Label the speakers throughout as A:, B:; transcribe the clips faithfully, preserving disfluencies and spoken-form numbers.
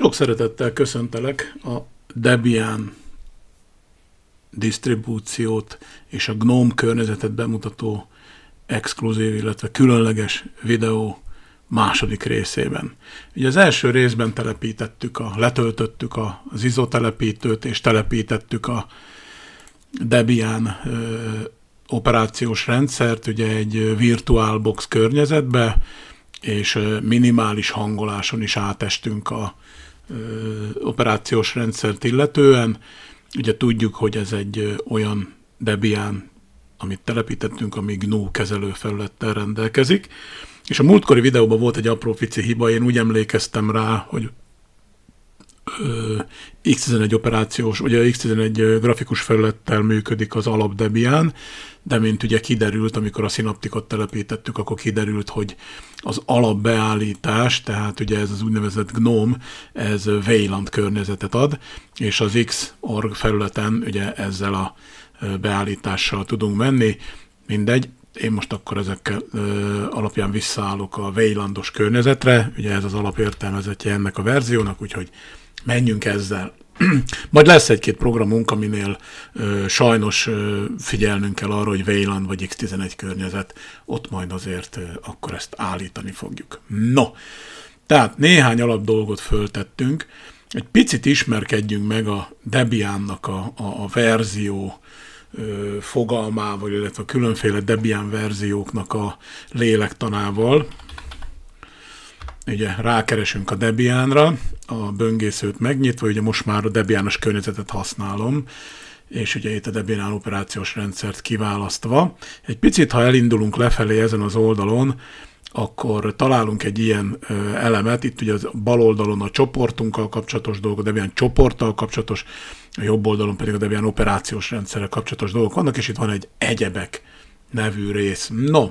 A: Sok szeretettel köszöntelek a Debian disztribúciót és a GNOME környezetet bemutató exkluzív, illetve különleges videó második részében. Ugye az első részben telepítettük, a, letöltöttük az i es o telepítőt, és telepítettük a Debian ö, operációs rendszert, ugye egy VirtualBox környezetbe, és minimális hangoláson is átestünk a ö, operációs rendszert illetően. Ugye tudjuk, hogy ez egy olyan Debian, amit telepítettünk, ami GNU kezelőfelülettel rendelkezik. És a múltkori videóban volt egy apró pici hiba, én úgy emlékeztem rá, hogy ö, iksz tizenegy operációs, ugye iksz tizenegy grafikus felülettel működik az alap Debian, de mint ugye kiderült, amikor a Synapticot telepítettük, akkor kiderült, hogy az alapbeállítás, tehát ugye ez az úgynevezett GNOME, ez Wayland környezetet ad, és az Xorg felületen ugye ezzel a beállítással tudunk menni. Mindegy, én most akkor ezekkel ö, alapján visszaállok a Waylandos környezetre, ugye ez az alapértelmezetje ennek a verziónak, úgyhogy menjünk ezzel. Majd lesz egy-két programunk, aminél ö, sajnos ö, figyelnünk kell arra, hogy Wayland vagy iksz tizenegy környezet, ott majd azért ö, akkor ezt állítani fogjuk. No, tehát néhány alap dolgot föltettünk, egy picit ismerkedjünk meg a Debiannak a, a, a verzió ö, fogalmával, illetve a különféle Debian verzióknak a lélektanával. Ugye rákeresünk a Debianra, a böngészőt megnyitva, ugye most már a Debianos környezetet használom, és ugye itt a Debian operációs rendszert kiválasztva. Egy picit, ha elindulunk lefelé ezen az oldalon, akkor találunk egy ilyen ö, elemet, itt ugye a bal oldalon a csoportunkkal kapcsolatos dolgok, a Debian csoporttal kapcsolatos, a jobb oldalon pedig a Debian operációs rendszerrel kapcsolatos dolgok vannak, és itt van egy egyebek nevű rész. No,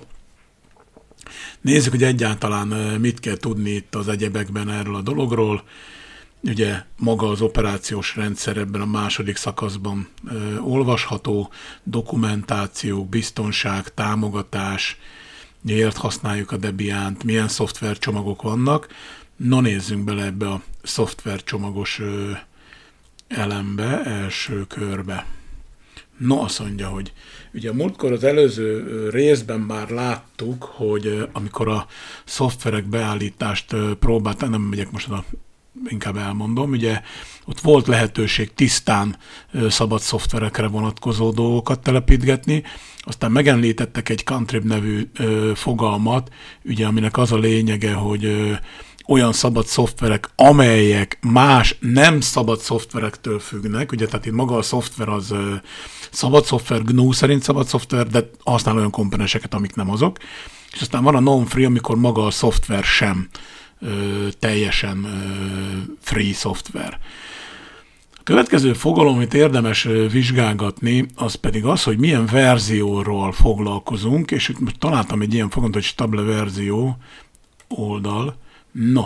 A: nézzük, hogy egyáltalán mit kell tudni itt az egyebekben erről a dologról. Ugye maga az operációs rendszer ebben a második szakaszban ö, olvasható, dokumentációk, biztonság, támogatás, miért használjuk a Debiant, milyen szoftvercsomagok vannak. No, nézzünk bele ebbe a szoftvercsomagos ö, elembe, első körbe. No, azt mondja, hogy ugye múltkor az előző részben már láttuk, hogy amikor a szoftverek beállítást próbálták, nem megyek most oda, inkább elmondom, ugye ott volt lehetőség tisztán szabad szoftverekre vonatkozó dolgokat telepítgetni, aztán megemlítettek egy contrib nevű fogalmat, ugye aminek az a lényege, hogy olyan szabad szoftverek, amelyek más nem szabad szoftverektől függnek, ugye, tehát itt maga a szoftver az uh, szabad szoftver, GNU szerint szabad szoftver, de használ olyan komponenseket, amik nem azok. És aztán van a non-free, amikor maga a szoftver sem uh, teljesen uh, free szoftver. A következő fogalom, amit érdemes uh, vizsgálgatni, az pedig az, hogy milyen verzióról foglalkozunk, és most találtam egy ilyen fogalmat, hogy stable verzió oldal. No,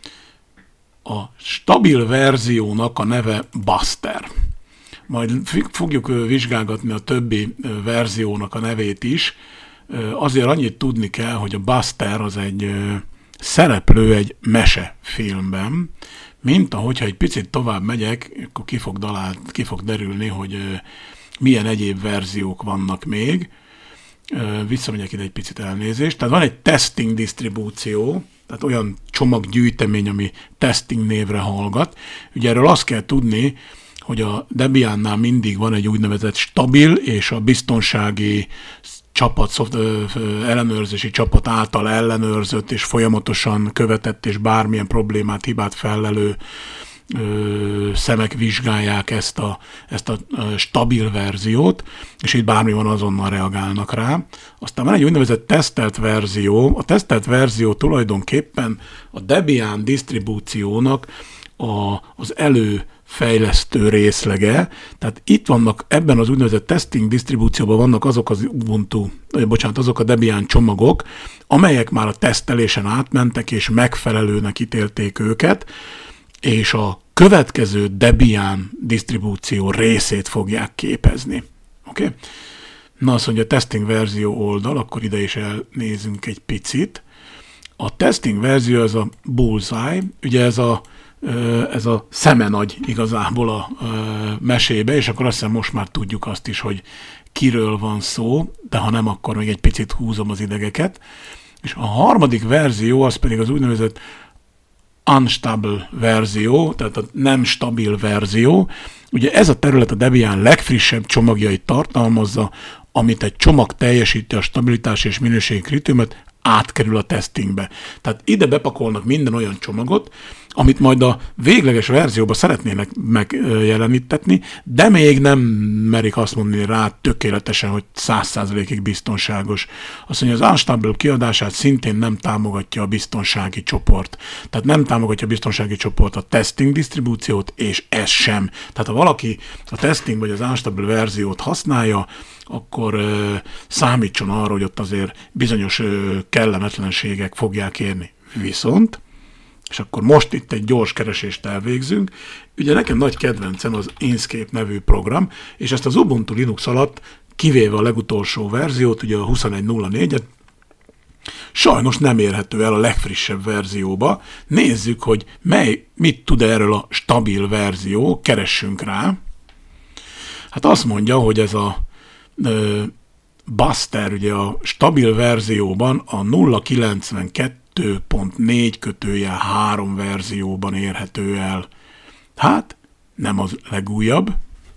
A: a stabil verziónak a neve Buster. Majd fogjuk vizsgálgatni a többi verziónak a nevét is. Azért annyit tudni kell, hogy a Buster az egy szereplő egy mesefilmben, mint ahogyha egy picit tovább megyek, akkor ki fog, dalált, ki fog derülni, hogy milyen egyéb verziók vannak még. Visszamegyek ide egy picit, elnézést. Tehát van egy testing disztribúció, tehát olyan csomaggyűjtemény, ami testing névre hallgat. Ugye erről azt kell tudni, hogy a Debiannál mindig van egy úgynevezett stabil és a biztonsági csapat, szoft, ellenőrzési csapat által ellenőrzött és folyamatosan követett és bármilyen problémát, hibát fellelő ö, szemek vizsgálják ezt a, ezt a stabil verziót, és itt bármi van, azonnal reagálnak rá. Aztán van egy úgynevezett tesztelt verzió. A tesztelt verzió tulajdonképpen a Debian disztribúciónak a, az előfejlesztő részlege. Tehát itt vannak, ebben az úgynevezett testing disztribúcióban vannak azok az Ubuntu, bocsánat, azok a Debian csomagok, amelyek már a tesztelésen átmentek, és megfelelőnek ítélték őket, és a következő Debian disztribúció részét fogják képezni. Oké? Okay? Na, azt mondja, a testing verzió oldal, akkor ide is elnézünk egy picit. A testing verzió az a bullseye, ugye ez a ez a szemenagy igazából a mesébe, és akkor azt hiszem most már tudjuk azt is, hogy kiről van szó, de ha nem, akkor még egy picit húzom az idegeket. És a harmadik verzió az pedig az úgynevezett unstable verzió, tehát a nem stabil verzió. Ugye ez a terület a Debian legfrissebb csomagjait tartalmazza, amit egy csomag teljesíti a stabilitás és minőségi kritériumot, átkerül a testingbe. Tehát ide bepakolnak minden olyan csomagot, amit majd a végleges verzióba szeretnének megjelenítetni, de még nem merik azt mondani rá tökéletesen, hogy száz százalékig biztonságos. Azt mondja, az Unstable kiadását szintén nem támogatja a biztonsági csoport. Tehát nem támogatja a biztonsági csoport a testing disztribúciót, és ez sem. Tehát ha valaki a testing vagy az Unstable verziót használja, akkor ö, számítson arra, hogy ott azért bizonyos ö, kellemetlenségek fogják érni. Viszont, és akkor most itt egy gyors keresést elvégzünk, ugye nekem nagy kedvencem az Inkscape nevű program, és ezt az Ubuntu Linux alatt, kivéve a legutolsó verziót, ugye a huszonegy nulla négyet, sajnos nem érhető el a legfrissebb verzióba. Nézzük, hogy mely, mit tud erről a stabil verzió, keressünk rá. Hát azt mondja, hogy ez a ö, Buster, ugye a stabil verzióban a nulla kilencvenkettő pont négy kötőjel három verzióban érhető el. Hát, nem az legújabb.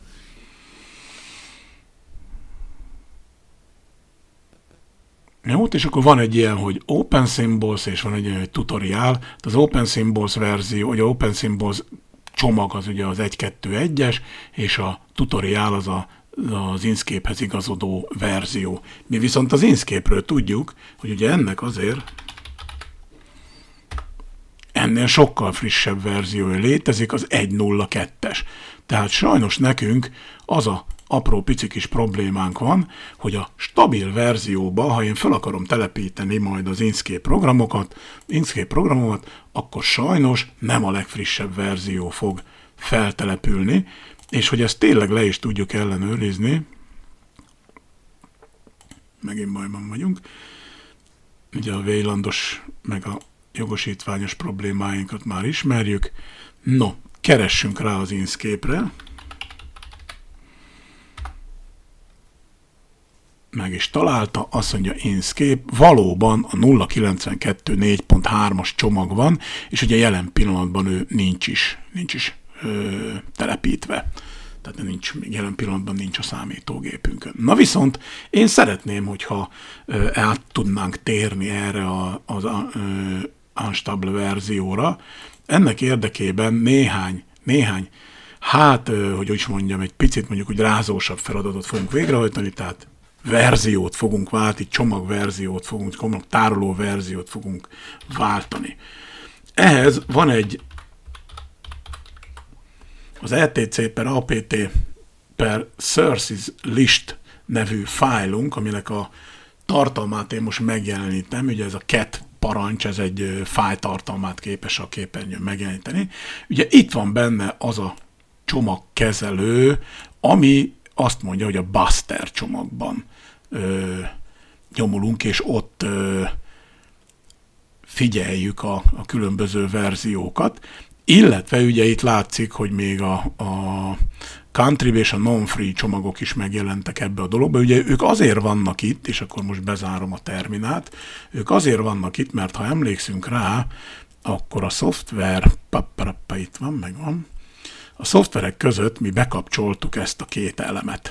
A: Jó, és akkor van egy ilyen, hogy Open Symbols, és van egy ilyen, hogy tutoriál. Az Open Symbols verzió, vagy Open Symbols csomag az ugye az egy kettő egyes, és a tutoriál az a az Inkscape-hez igazodó verzió. Mi viszont az Inkscape-ről tudjuk, hogy ugye ennek azért ennél sokkal frissebb verziója létezik, az egy nulla kettes. Tehát sajnos nekünk az a apró pici kis problémánk van, hogy a stabil verzióba, ha én fel akarom telepíteni majd az Inkscape programokat, Inkscape programokat, akkor sajnos nem a legfrissebb verzió fog feltelepülni, és hogy ezt tényleg le is tudjuk ellenőrizni, megint bajban vagyunk, ugye a Waylandos meg a jogosítványos problémáinkat már ismerjük. No, keressünk rá az Inkscape-re. Meg is találta, azt mondja Inkscape, valóban a nulla kilencvenkettő négy pont hármas csomag van, és ugye jelen pillanatban ő nincs is, nincs is ö, telepítve. Tehát nincs, jelen pillanatban nincs a számítógépünkön. Na viszont én szeretném, hogyha ö, át tudnánk térni erre a, az ö, unstable verzióra. Ennek érdekében néhány, néhány, hát, ö, hogy úgy mondjam, egy picit mondjuk úgy rázósabb feladatot fogunk végrehajtani, tehát verziót fogunk váltani, csomagverziót fogunk, csomag tároló verziót fogunk váltani. Ehhez van egy az etc per apt per sources list nevű fájlunk, aminek a tartalmát én most megjelenítem, ugye ez a cat parancs, ez egy fájl tartalmát képes a képernyőn megjeleníteni. Ugye itt van benne az a csomagkezelő, ami azt mondja, hogy a Buster csomagban ö, nyomulunk, és ott ö, figyeljük a, a különböző verziókat, illetve ugye itt látszik, hogy még a, a country és a non-free csomagok is megjelentek ebbe a dologba. Ugye ők azért vannak itt, és akkor most bezárom a terminát, ők azért vannak itt, mert ha emlékszünk rá, akkor a szoftver, pappappa, itt van, megvan, a szoftverek között mi bekapcsoltuk ezt a két elemet.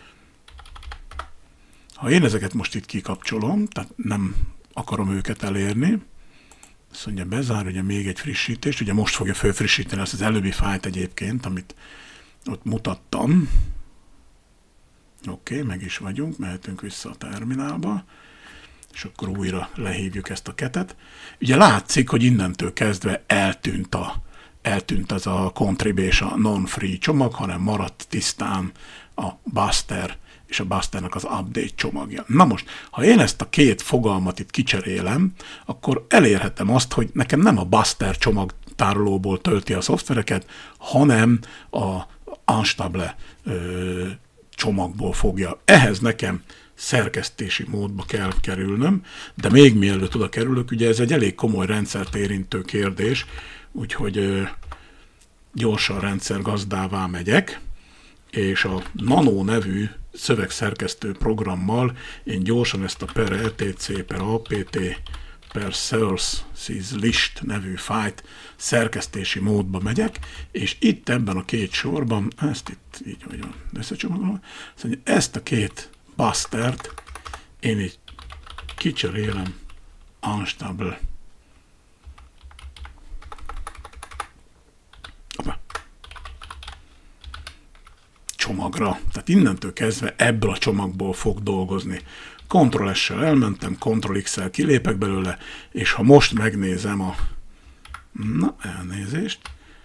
A: Ha én ezeket most itt kikapcsolom, tehát nem akarom őket elérni, azt mondja, bezár, ugye még egy frissítést, ugye most fogja fölfrissíteni ezt az előbbi fájlt egyébként, amit ott mutattam. Oké, okay, meg is vagyunk, mehetünk vissza a terminálba, és akkor újra lehívjuk ezt a ketet. Ugye látszik, hogy innentől kezdve eltűnt, a, eltűnt az a contrib és a non-free csomag, hanem maradt tisztán a Buster és a Busternek az update csomagja. Na most, ha én ezt a két fogalmat itt kicserélem, akkor elérhetem azt, hogy nekem nem a Buster csomagtárolóból tölti a szoftvereket, hanem a unstable ö, csomagból fogja. Ehhez nekem szerkesztési módba kell kerülnöm, de még mielőtt oda kerülök, ugye ez egy elég komoly rendszert érintő kérdés, úgyhogy ö, gyorsan rendszergazdává megyek, és a Nano nevű szövegszerkesztő programmal én gyorsan ezt a per etc, per apt, per sources list nevű fájlt szerkesztési módba megyek, és itt ebben a két sorban, ezt itt így vagyok összecsomagolom, szóval ezt a két bustert én így kicserélem unstable csomagra. Tehát innentől kezdve ebből a csomagból fog dolgozni. Ctrl-S-sel elmentem, Ctrl-X-sel kilépek belőle, és ha most megnézem a... Na, elnézést.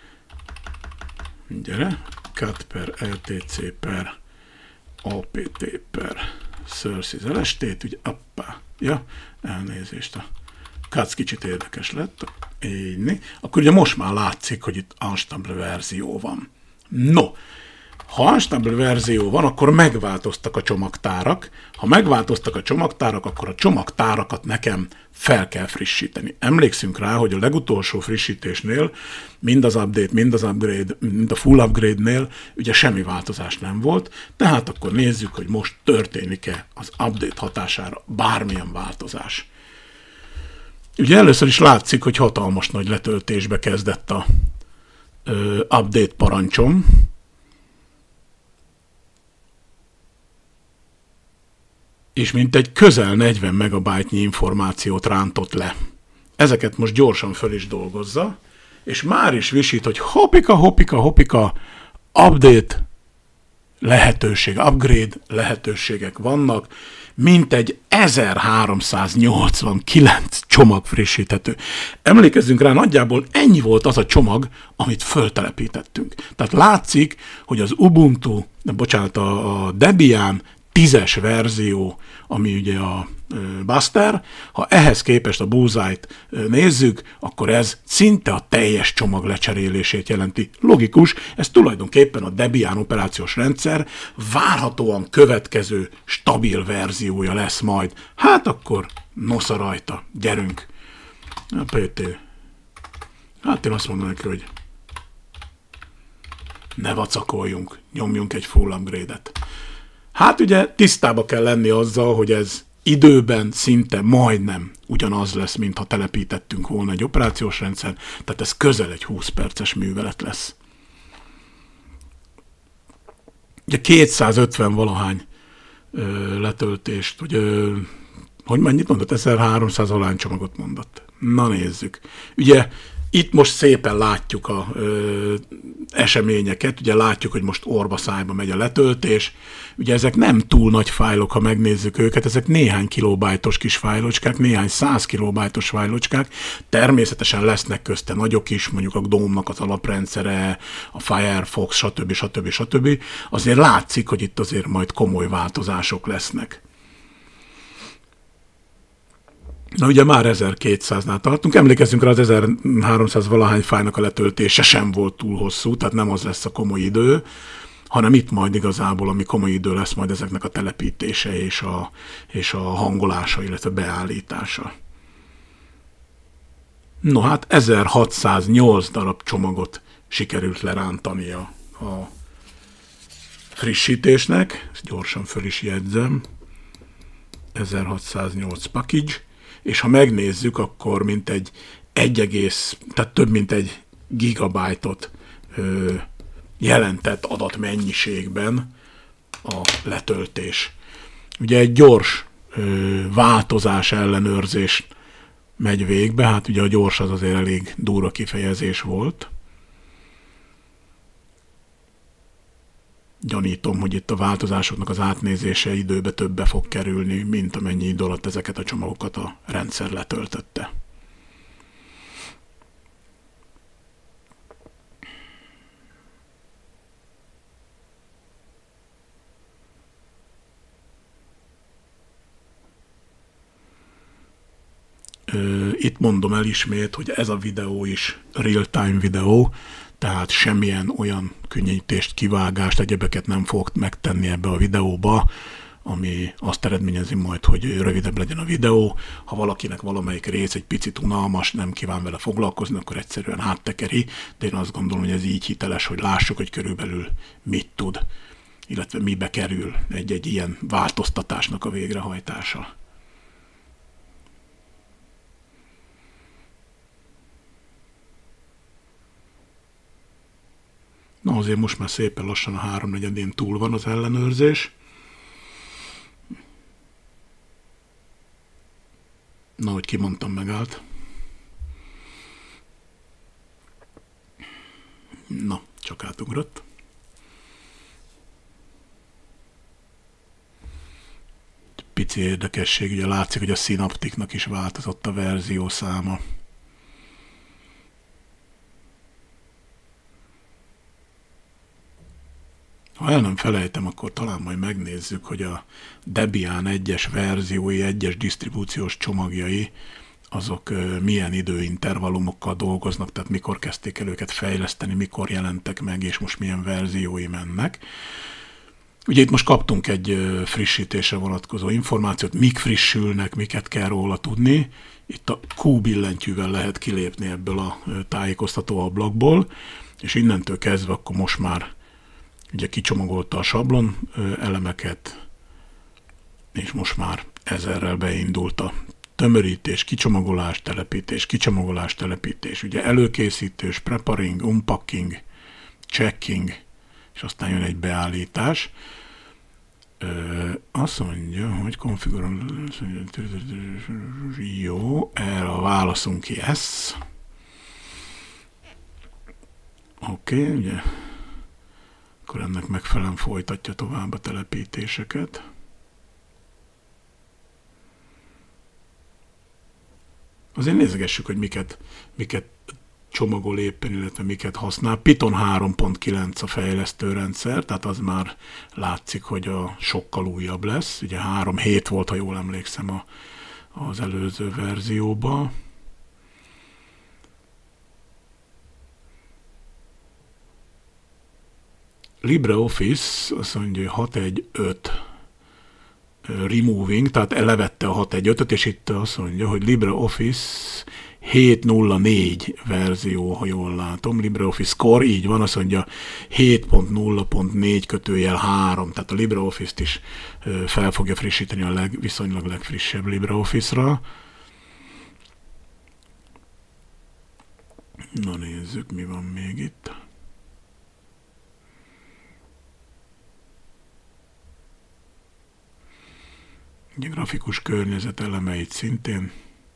A: Gyere. Cut per etc per apt per sources lst-t, ugye, appá, ja, elnézést. A cut kicsit érdekes lett. Így, akkor ugye most már látszik, hogy itt unstable verzió van. No, ha unstable verzió van, akkor megváltoztak a csomagtárak. Ha megváltoztak a csomagtárak, akkor a csomagtárakat nekem fel kell frissíteni. Emlékszünk rá, hogy a legutolsó frissítésnél, mind az update, mind az upgrade, mind a full upgrade-nél ugye semmi változás nem volt, tehát akkor nézzük, hogy most történik-e az update hatására bármilyen változás. Ugye először is látszik, hogy hatalmas nagy letöltésbe kezdett a ö, update parancsom, és mintegy közel negyven megabájtnyi információt rántott le. Ezeket most gyorsan föl is dolgozza, és már is visít, hogy hopika, hopika, hopika, update lehetőség, upgrade lehetőségek vannak, mintegy ezerháromszáznyolcvankilenc csomag frissíthető. Emlékezzünk rá, nagyjából ennyi volt az a csomag, amit föltelepítettünk. Tehát látszik, hogy az Ubuntu, bocsánat, a, a Debian tízes verzió, ami ugye a Buster, ha ehhez képest a Bullseye-t nézzük, akkor ez szinte a teljes csomag lecserélését jelenti. Logikus, ez tulajdonképpen a Debian operációs rendszer várhatóan következő stabil verziója lesz majd. Hát akkor nosza rajta, gyerünk. A pé té. Hát én azt mondom neki, hogy ne vacakoljunk, nyomjunk egy full upgrade-et. Hát ugye tisztába kell lenni azzal, hogy ez időben szinte majdnem ugyanaz lesz, mintha telepítettünk volna egy operációs rendszer, tehát ez közel egy húsz perces művelet lesz. Ugye kétszázötven valahány ö, letöltést, ugye, hogy mennyit mondott? ezerháromszáz valahány csomagot mondott. Na nézzük. Ugye itt most szépen látjuk a ö, eseményeket, ugye látjuk, hogy most orba szájba megy a letöltés. Ugye ezek nem túl nagy fájlok, ha megnézzük őket, ezek néhány kilobájtos kis fájlocskák, néhány száz kilobájtos fájlocskák. Természetesen lesznek közte nagyok is, mondjuk a Gnome-nak az alaprendszere, a Firefox, stb. stb. stb. Azért látszik, hogy itt azért majd komoly változások lesznek. Na ugye már ezerkétszáznál tartunk, emlékezzünk rá, az ezerháromszáz valahány fájnak a letöltése sem volt túl hosszú, tehát nem az lesz a komoly idő, hanem itt majd igazából, ami komoly idő lesz majd ezeknek a telepítése és a, és a hangolása, illetve beállítása. No hát ezerhatszáznyolc darab csomagot sikerült lerántani a, a frissítésnek, ezt gyorsan föl is jegyzem, ezerhatszáznyolc package, és ha megnézzük, akkor mintegy egy, tehát több mint egy gigabájtot ö, jelentett adatmennyiségben a letöltés. Ugye egy gyors ö, változás ellenőrzés megy végbe, hát ugye a gyors az azért elég durva kifejezés volt. Gyanítom, hogy itt a változásoknak az átnézése időbe többe fog kerülni, mint amennyi idő alatt ezeket a csomagokat a rendszer letöltötte. Itt mondom el ismét, hogy ez a videó is real-time videó, tehát semmilyen olyan könnyítést, kivágást, egyebeket nem fogok megtenni ebbe a videóba, ami azt eredményezi majd, hogy rövidebb legyen a videó. Ha valakinek valamelyik rész egy picit unalmas, nem kíván vele foglalkozni, akkor egyszerűen háttekeri, de én azt gondolom, hogy ez így hiteles, hogy lássuk, hogy körülbelül mit tud, illetve mibe kerül egy-egy ilyen változtatásnak a végrehajtása. Na azért most már szépen lassan a háromnegyedén túl van az ellenőrzés. Na, hogy kimondtam, megállt. Na, csak átugrott. Pici érdekesség, ugye látszik, hogy a Synapticnak is változott a verziószáma. Ha el nem felejtem, akkor talán majd megnézzük, hogy a Debian egyes verziói, egyes disztribúciós csomagjai, azok milyen időintervallumokkal dolgoznak, tehát mikor kezdték el őket fejleszteni, mikor jelentek meg, és most milyen verziói mennek. Ugye itt most kaptunk egy frissítésre vonatkozó információt, mik frissülnek, miket kell róla tudni. Itt a Q billentyűvel lehet kilépni ebből a tájékoztató ablakból, és innentől kezdve akkor most már ugye kicsomagolta a sablon elemeket, és most már ezerrel beindult a tömörítés, kicsomagolás, telepítés, kicsomagolás, telepítés, ugye előkészítés, preparing, unpacking, checking, és aztán jön egy beállítás. Ö, azt mondja, hogy konfigurálni, jó, erre a válaszunk yes. Oké, okay, ugye, akkor ennek megfelelően folytatja tovább a telepítéseket. Azért nézegessük, hogy miket, miket csomagol éppen, illetve miket használ. Python három pont kilenc a fejlesztőrendszer, tehát az már látszik, hogy a sokkal újabb lesz. Ugye három hét volt, ha jól emlékszem, a, az előző verzióban. LibreOffice azt mondja, hogy hat egy öt removing, tehát elevette a hat egy ötöt, és itt azt mondja, hogy LibreOffice hét nulla négy verzió, ha jól látom, LibreOffice Core, így van, azt mondja hét pont nulla pont négy kötőjel három, tehát a LibreOffice-t is fel fogja frissíteni a leg, viszonylag legfrissebb LibreOffice-ra. Na nézzük, mi van még itt. Ugye grafikus környezet elemeit szintén.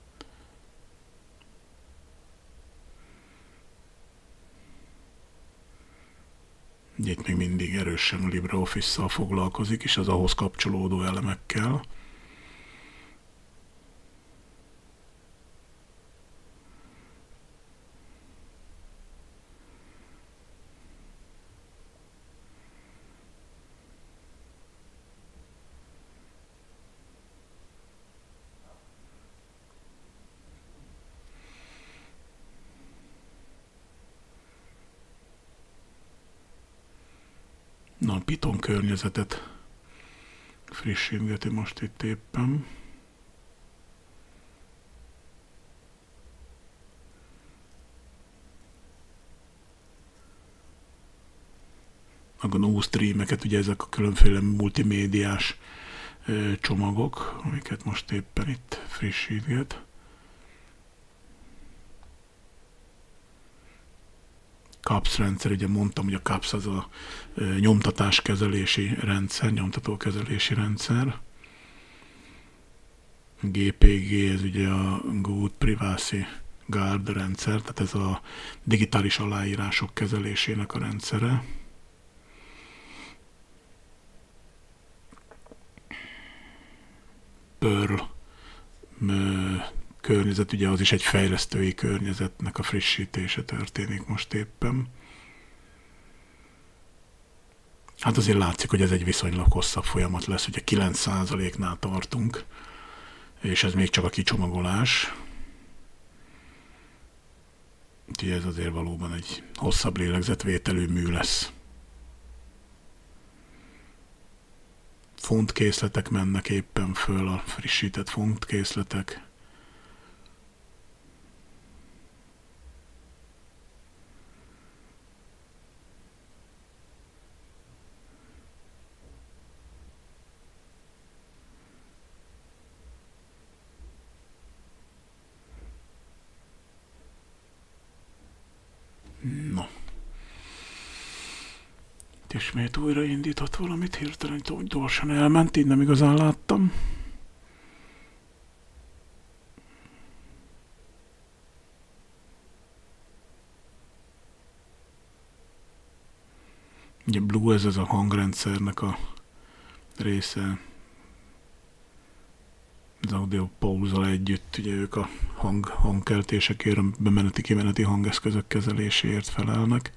A: Ugye itt még mindig erősen a LibreOffice-szal foglalkozik, és az ahhoz kapcsolódó elemekkel. Na, a Python környezetet frissítgeti most itt éppen. A gé en u streameket, ugye ezek a különféle multimédiás ö, csomagok, amiket most éppen itt frissítget. CAPS rendszer, ugye mondtam, hogy a CAPS az a nyomtatáskezelési rendszer, nyomtatókezelési rendszer. gé pé gé, ez ugye a Good Privacy Guard rendszer, tehát ez a digitális aláírások kezelésének a rendszere. Perl környezet, ugye az is egy fejlesztői környezetnek a frissítése történik most éppen. Hát azért látszik, hogy ez egy viszonylag hosszabb folyamat lesz, ugye kilenc százaléknál tartunk, és ez még csak a kicsomagolás. Úgyhogy ez azért valóban egy hosszabb lélegzetvételű mű lesz. fontkészletek mennek éppen föl, a frissített fontkészletek. No. Itt ismét újraindított valamit, hirtelen úgy gyorsan elment, így nem igazán láttam. Ugye Blue, ez, ez a hangrendszernek a része, az audio pause-zal együtt, ugye ők a hang, hangkeltésekért, a bemeneti-kimeneti hangeszközök kezeléséért felelnek.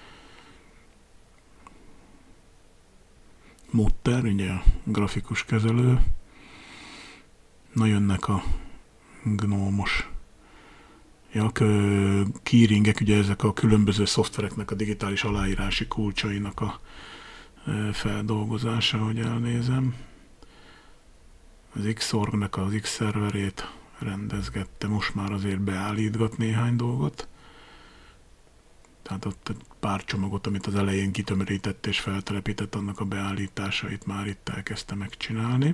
A: Mutter, ugye a grafikus kezelő. Na, jönnek a gnómos ja, keyringek, ugye ezek a különböző szoftvereknek a digitális aláírási kulcsainak a feldolgozása, hogy elnézem. Az Xorg-nek az X-szerverét rendezgette, most már azért beállítgat néhány dolgot. Tehát ott egy pár csomagot, amit az elején kitömörített és feltelepített, annak a beállításait már itt elkezdte megcsinálni.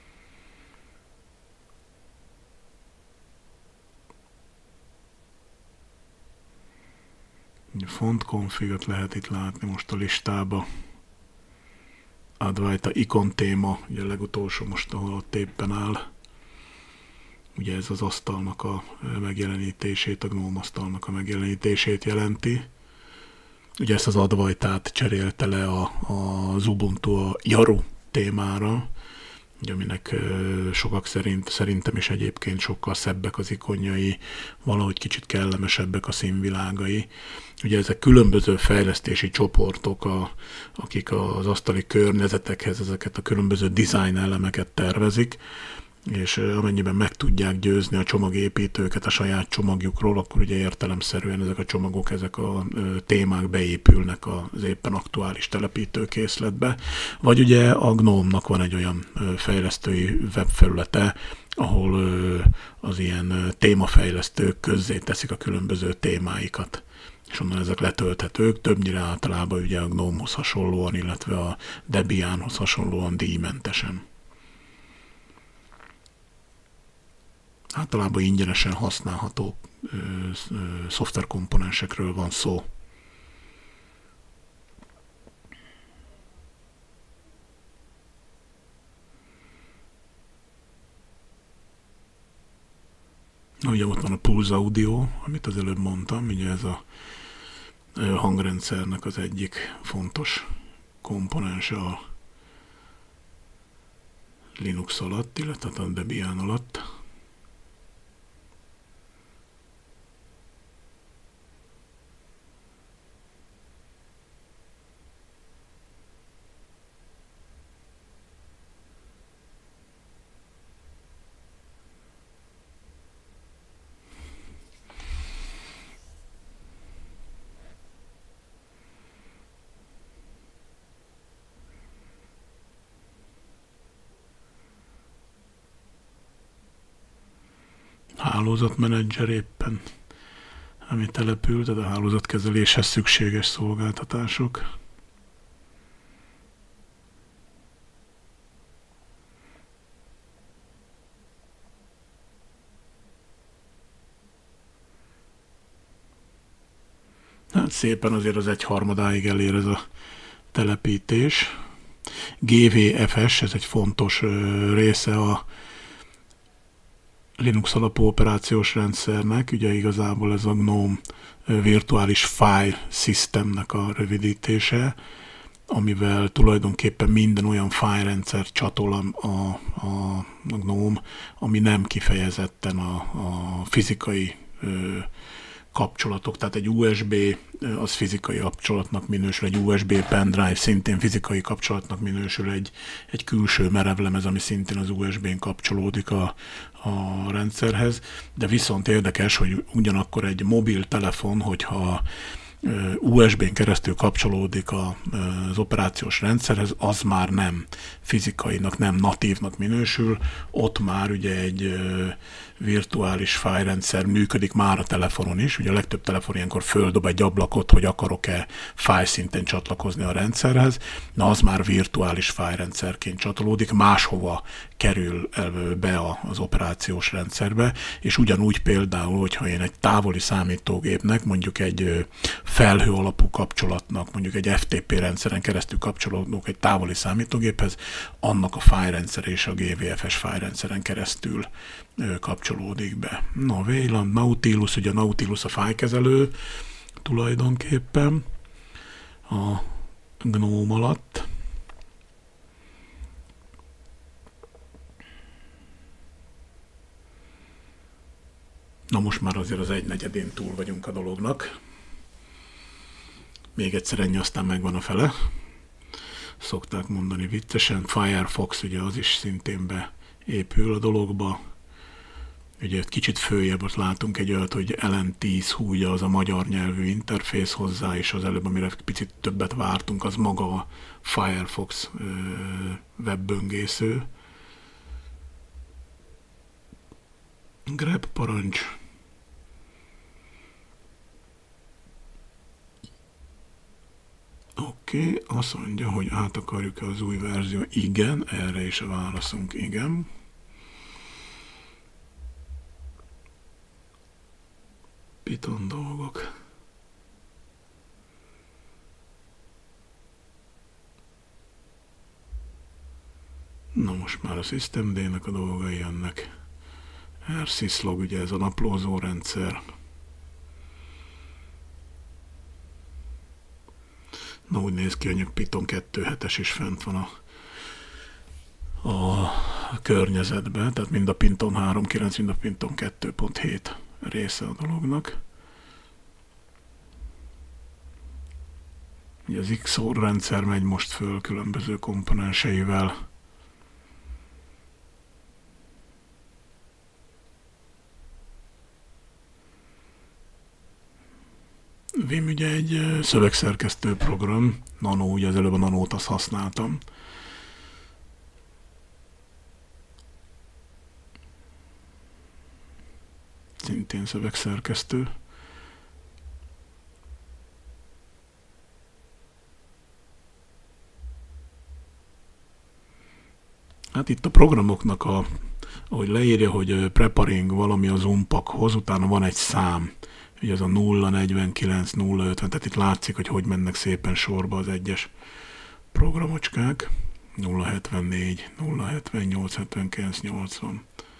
A: A font configot lehet itt látni most a listába. Advaita ikon téma, ugye a legutolsó most, ahol ott éppen áll. Ugye ez az asztalnak a megjelenítését, a gnóm asztalnak a megjelenítését jelenti. Ugye ezt az Advaitát cserélte le a, az Ubuntu a Yaru témára, ugye, aminek ö, sokak szerint, szerintem is egyébként sokkal szebbek az ikonjai, valahogy kicsit kellemesebbek a színvilágai. Ugye ezek különböző fejlesztési csoportok, a, akik az asztali környezetekhez ezeket a különböző design elemeket tervezik, és amennyiben meg tudják győzni a csomagépítőket a saját csomagjukról, akkor ugye értelemszerűen ezek a csomagok, ezek a témák beépülnek az éppen aktuális telepítőkészletbe. Vagy ugye a Gnome-nak van egy olyan fejlesztői webfelülete, ahol az ilyen témafejlesztők közzé teszik a különböző témáikat. És onnan ezek letölthetők, többnyire általában ugye a Gnome-hoz hasonlóan, illetve a Debianhoz hasonlóan díjmentesen. Általában ingyenesen használható ö, ö, szoftverkomponensekről van szó. Ugye ott van a Pulse Audio, amit az előbb mondtam, ugye ez a hangrendszernek az egyik fontos komponense a Linux alatt, illetve a Debian alatt. Hálózatmenedzser éppen, ami települt, de a hálózatkezeléshez szükséges szolgáltatások. Hát szépen azért az egyharmadáig elér ez a telepítés. gé vé ef es, ez egy fontos része a Linux alapú operációs rendszernek, ugye igazából ez a Gnome virtuális file systemnek a rövidítése, amivel tulajdonképpen minden olyan file-rendszer csatol a, a, a Gnome, ami nem kifejezetten a, a fizikai ö, kapcsolatok, tehát egy u es bé az fizikai kapcsolatnak minősül, egy u es bé pendrive szintén fizikai kapcsolatnak minősül, egy, egy külső merevlemez, ami szintén az u es bén kapcsolódik a, a rendszerhez, de viszont érdekes, hogy ugyanakkor egy mobiltelefon, hogyha u es bén keresztül kapcsolódik az operációs rendszerhez, az már nem fizikainak, nem natívnak minősül, ott már ugye egy virtuális fájlrendszer működik már a telefonon is, ugye a legtöbb telefon ilyenkor földob egy ablakot, hogy akarok-e fájlszinten csatlakozni a rendszerhez, na az már virtuális fájlrendszerként csatolódik, máshova kerül be az operációs rendszerbe, és ugyanúgy például, hogyha én egy távoli számítógépnek, mondjuk egy felhő alapú kapcsolatnak, mondjuk egy ef té pé rendszeren keresztül kapcsolódunk egy távoli számítógéphez, annak a fájlrendszer és a gé vé ef es fájlrendszeren keresztül kapcsolódik be. Na, Wayland, Nautilus, ugye Nautilus a fájlkezelő tulajdonképpen a GNOME alatt. Na most már azért az egynegyedén túl vagyunk a dolognak. Még egyszer ennyi, aztán megvan a fele. Szokták mondani viccesen. Firefox, ugye az is szintén beépül a dologba. Ugye kicsit följebb ott látunk egy olyat, hogy el en tíz hú, ugye az a magyar nyelvű interfész hozzá, és az előbb, amire picit többet vártunk, az maga a Firefox webböngésző. Grep parancs. Oké, okay, azt mondja, hogy át akarjuk-e az új verzió. Igen, erre is a válaszunk igen. Python dolgok. Na most már a systemd-nek a dolgai jönnek. rsyslog, ugye ez a naplózó rendszer. Na úgy néz ki, hogy Python kettő point hetes is fent van a, a környezetben, tehát mind a Python három pont kilenc, mind a Python kettő pont hét része a dolognak. Ugye az iksz o er rendszer megy most föl különböző komponenseivel. Vim ugye egy szövegszerkesztő program, Nano, ugye az előbb a Nanót azt használtam. Szintén szövegszerkesztő. Hát itt a programoknak, a, ahogy leírja, hogy preparing valami az unpackhoz, utána van egy szám. Ugye ez a nulla negyvenkilenc nulla ötven, tehát itt látszik, hogy hogy mennek szépen sorba az egyes programocskák. nulla hetvennégy, nulla hetvennyolc, hetvenkilenc, nyolcvan.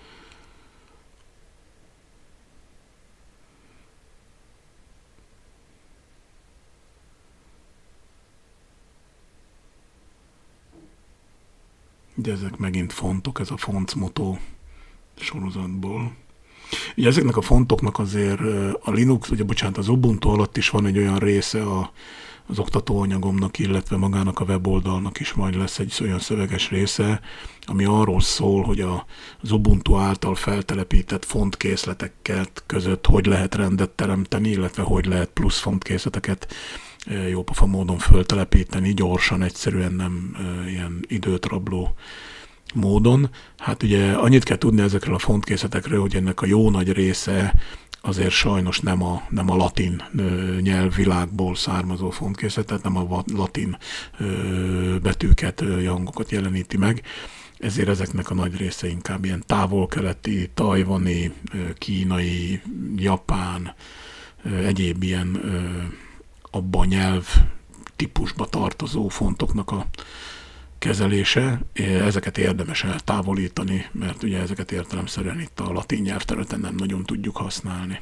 A: De ezek megint fontok, ez a Fontsmoto sorozatból. Ugye ezeknek a fontoknak azért a Linux, ugye bocsánat, az Ubuntu alatt is van egy olyan része a, az oktatóanyagomnak, illetve magának a weboldalnak is majd lesz egy olyan szöveges része, ami arról szól, hogy a, az Ubuntu által feltelepített fontkészleteket között hogy lehet rendet teremteni, illetve hogy lehet plusz fontkészleteket jópofa módon föltelepíteni, gyorsan, egyszerűen, nem e, ilyen időt rabló módon. Hát ugye annyit kell tudni ezekről a fontkészletekről, hogy ennek a jó nagy része azért sajnos nem a, nem a latin ö, nyelvvilágból származó fontkészlet, tehát nem a latin ö, betűket, ö, hangokat jeleníti meg. Ezért ezeknek a nagy része inkább ilyen távol-keleti, tajvani, ö, kínai, japán, ö, egyéb ilyen ö, abba a nyelv típusba tartozó fontoknak a kezelése. Ezeket érdemes eltávolítani, mert ugye ezeket értelemszerűen itt a latin nyelvterületen nem nagyon tudjuk használni.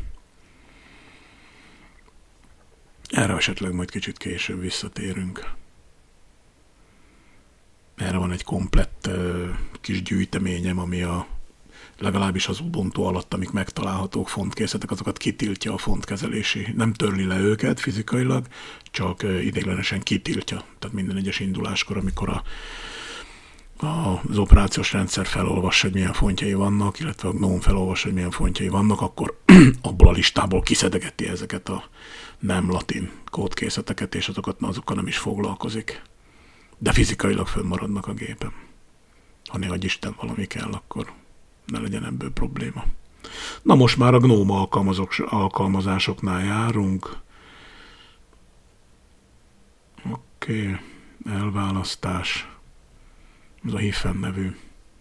A: Erre esetleg majd kicsit később visszatérünk. Erre van egy komplett uh, kis gyűjteményem, ami a legalábbis az Ubuntu alatt, amik megtalálhatók fontkészletek, azokat kitiltja a fontkezelési. Nem törli le őket fizikailag, csak ideiglenesen kitiltja. Tehát minden egyes induláskor, amikor a, az operációs rendszer felolvassa, hogy milyen fontjai vannak, illetve a gnóm felolvassa, hogy milyen fontjai vannak, akkor abból a listából kiszedegeti ezeket a nem latin kódkészleteket, és azokat, azokkal nem is foglalkozik. De fizikailag fönnmaradnak a gépen. Ha ne adj Isten valami kell, akkor ne legyen ebből probléma. Na most már a gnóm alkalmazásoknál járunk. Oké, okay. Elválasztás. Ez a Hiffen nevű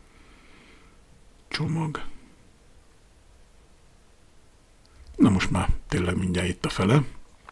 A: csomag. Na most már tényleg mindjárt itt a fele.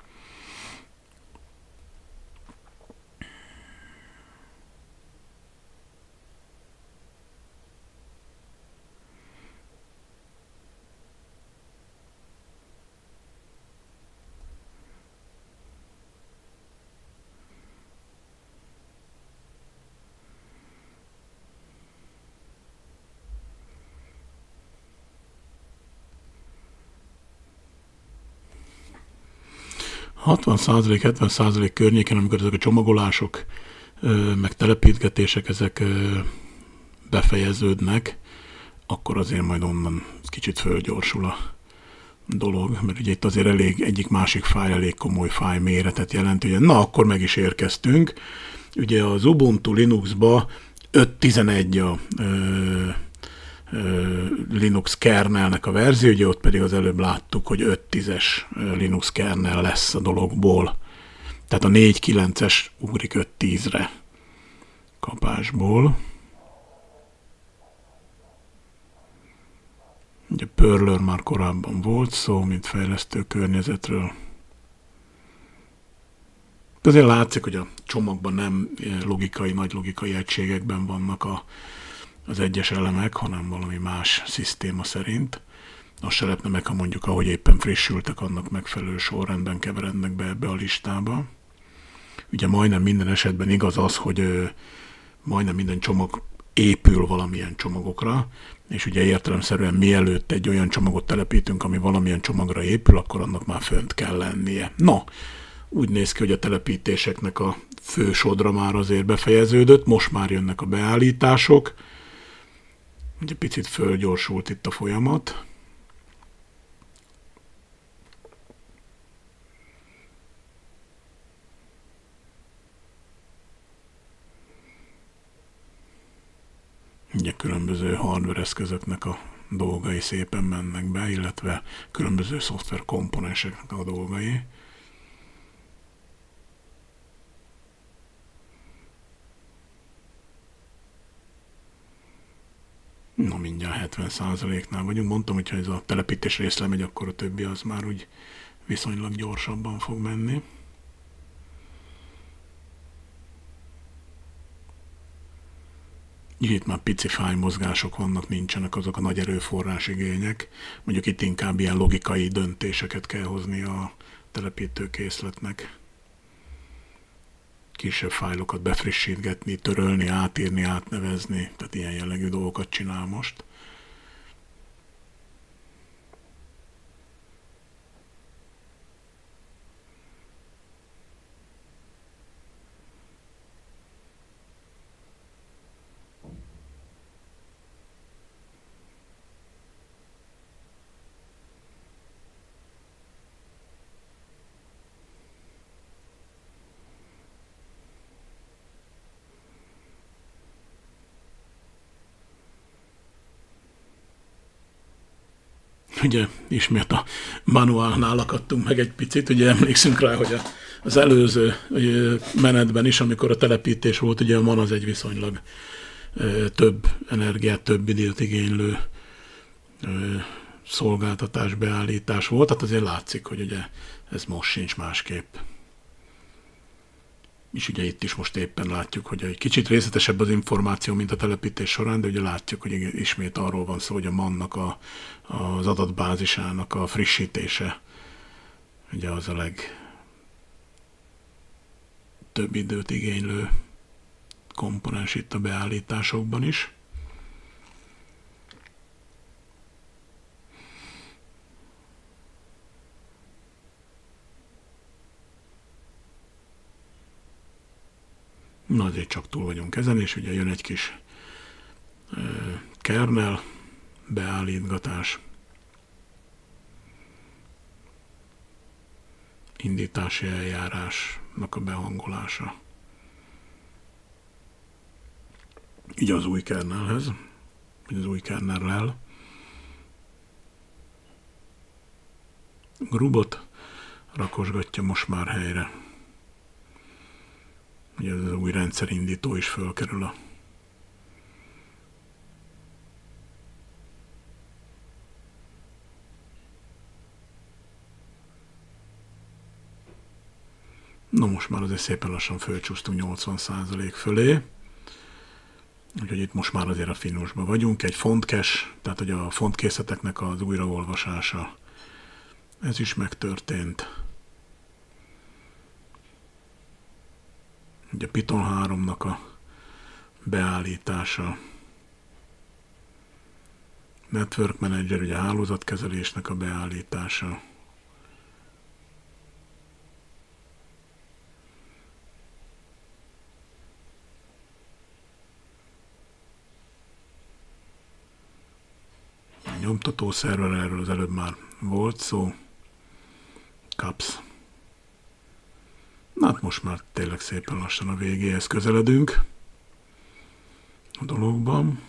A: hatvan százalék, hetven százalék környéken, amikor ezek a csomagolások, meg telepítgetések, ezek befejeződnek, akkor azért majd onnan kicsit fölgyorsul a dolog, mert ugye itt azért elég, egyik-másik fáj elég komoly fáj méretet jelent. Ugye, na, akkor meg is érkeztünk. Ugye az Ubuntu Linuxba öt tizenegy a ö, Linux kernelnek a verzió, ugye ott pedig az előbb láttuk, hogy öt tízes Linux kernel lesz a dologból. Tehát a négy kilences ugrik öt tízre kapásból. Ugye Perlről már korábban volt szó, mint fejlesztő környezetről. De azért látszik, hogy a csomagban nem logikai, nagy logikai egységekben vannak a az egyes elemek, hanem valami más szisztéma szerint. Azt se lepne meg, ha mondjuk, ahogy éppen frissültek, annak megfelelő sorrendben keverednek be ebbe a listába. Ugye majdnem minden esetben igaz az, hogy ö, majdnem minden csomag épül valamilyen csomagokra, és ugye értelemszerűen mielőtt egy olyan csomagot telepítünk, ami valamilyen csomagra épül, akkor annak már fönt kell lennie. No, úgy néz ki, hogy a telepítéseknek a fő sodra már azért befejeződött, most már jönnek a beállítások. Ugye picit fölgyorsult itt a folyamat. Ugye különböző hardware eszközöknek a dolgai szépen mennek be, illetve különböző szoftver komponenseknek a dolgai. Na, mindjárt hetven százaléknál vagyunk. Mondtam, hogy ha ez a telepítés rész lemegy, akkor a többi az már úgy viszonylag gyorsabban fog menni. Itt már pici fájmozgások vannak, nincsenek azok a nagy erőforrás igények. Mondjuk itt inkább ilyen logikai döntéseket kell hozni a telepítőkészletnek. Kisebb fájlokat befrissítgetni, törölni, átírni, átnevezni, tehát ilyen jellegű dolgokat csinál most. Ugye ismét a manuálnál akadtunk meg egy picit, ugye emlékszünk rá, hogy az előző menetben is, amikor a telepítés volt, ugye a man az egy viszonylag több energiát, több időt igénylő szolgáltatás, beállítás volt, tehát azért látszik, hogy ugye ez most sincs másképp. És ugye itt is most éppen látjuk, hogy egy kicsit részletesebb az információ, mint a telepítés során, de ugye látjuk, hogy ismét arról van szó, hogy a mannak a, az adatbázisának a frissítése ugye az a legtöbb időt igénylő komponens itt a beállításokban is. Na, azért csak túl vagyunk ezen, és ugye jön egy kis kernel, beállítgatás, indítási eljárásnak a behangolása. Így az új kernelhez, vagy az új kernellel. Grubot rakosgatja most már helyre. Ugye ez az új rendszerindító is fölkerül a No most már azért szépen lassan fölcsúsztunk nyolcvan százalék fölé. Úgyhogy itt most már azért a finusban vagyunk. Egy fontcache, tehát hogy a fontkészleteknek az újraolvasása, ez is megtörtént. Ugye Python háromnak a beállítása. Network Manager, ugye a hálózatkezelésnek a beállítása. A nyomtató szerver, erről az előbb már volt szó. Caps. Na hát most már tényleg szépen lassan a végéhez közeledünk a dologban.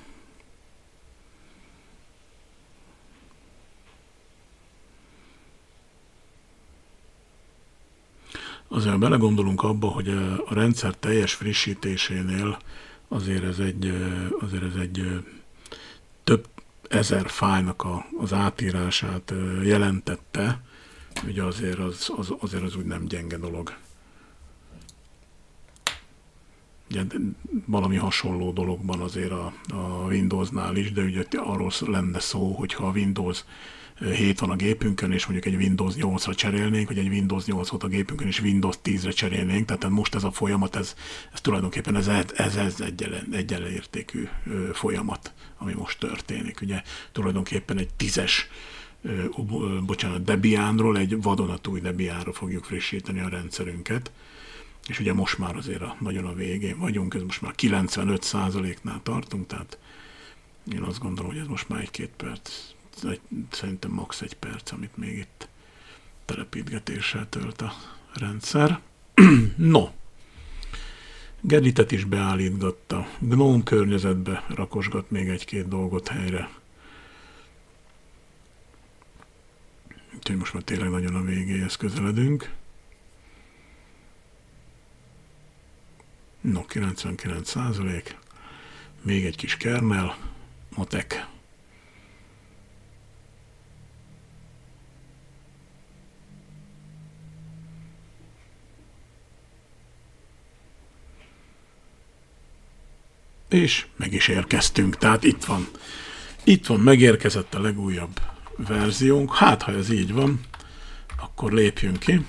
A: Azért belegondolunk abba, hogy a rendszer teljes frissítésénél azért ez egy, azért ez egy több ezer fájlnak a, az átírását jelentette, ugye azért az, az, azért az úgy nem gyenge dolog. Ugye valami hasonló dologban azért a, a Windowsnál is, de ugye arról lenne szó, hogyha a Windows hét van a gépünkön, és mondjuk egy Windows nyolcra cserélnénk, vagy egy Windows nyolcot a gépünkön, és Windows tízre cserélnénk, tehát most ez a folyamat, ez, ez tulajdonképpen ez, ez, ez egyenlen, egyenlértékű folyamat, ami most történik. Ugye tulajdonképpen egy tízes, bocsánat, Debianról egy vadonatúj Debianra fogjuk frissíteni a rendszerünket, és ugye most már azért a, nagyon a végén vagyunk, ez most már kilencvenöt százaléknál tartunk, tehát én azt gondolom, hogy ez most már egy-két perc, egy, szerintem max. egy perc, amit még itt telepítgetéssel tölt a rendszer. No, Geditet is beállítgatta, GNOME környezetbe rakosgat még egy-két dolgot helyre. Úgyhogy most már tényleg nagyon a végéhez közeledünk. No, kilencvenkilenc százalék, még egy kis kernel, matek. És meg is érkeztünk, tehát itt van. Itt van, megérkezett a legújabb verziónk. Hát, ha ez így van, akkor lépjünk ki.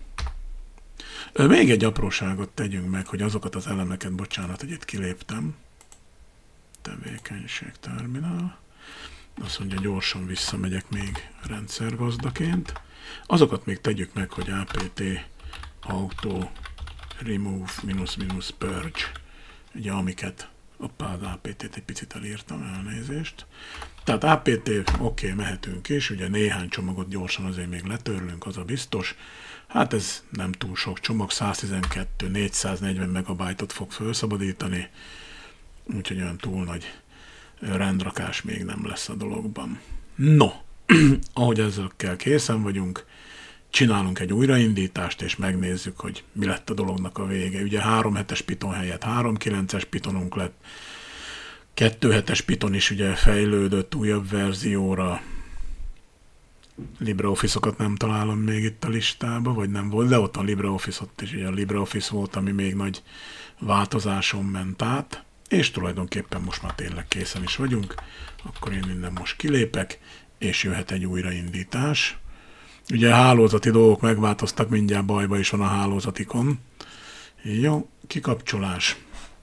A: Még egy apróságot tegyünk meg, hogy azokat az elemeket, bocsánat, hogy itt kiléptem. Tevékenység, terminál. Azt mondja, gyorsan visszamegyek még rendszergazdaként. Azokat még tegyük meg, hogy apt auto remove minus minus purge. Ugye amiket, hoppá, az apt-t egy picit elírtam, elnézést. Tehát apt, oké, okay, mehetünk is, ugye néhány csomagot gyorsan azért még letörlünk, az a biztos. Hát ez nem túl sok csomag, száztizenkettő négyszáznegyven megabájtot fog felszabadítani, úgyhogy olyan túl nagy rendrakás még nem lesz a dologban. No, ahogy ezzel készen vagyunk, csinálunk egy újraindítást, és megnézzük, hogy mi lett a dolognak a vége. Ugye három hetes Python helyett három kilences Pythonunk lett, kettő hetes Python is ugye fejlődött újabb verzióra. LibreOffice-okat nem találom még itt a listába, vagy nem volt, de ott a LibreOffice, ott is ugye a LibreOffice volt, ami még nagy változáson ment át, és tulajdonképpen most már tényleg készen is vagyunk, akkor én innen most kilépek, és jöhet egy újraindítás. Ugye a hálózati dolgok megváltoztak, mindjárt bajba is van a hálózatikon. Jó, kikapcsolás.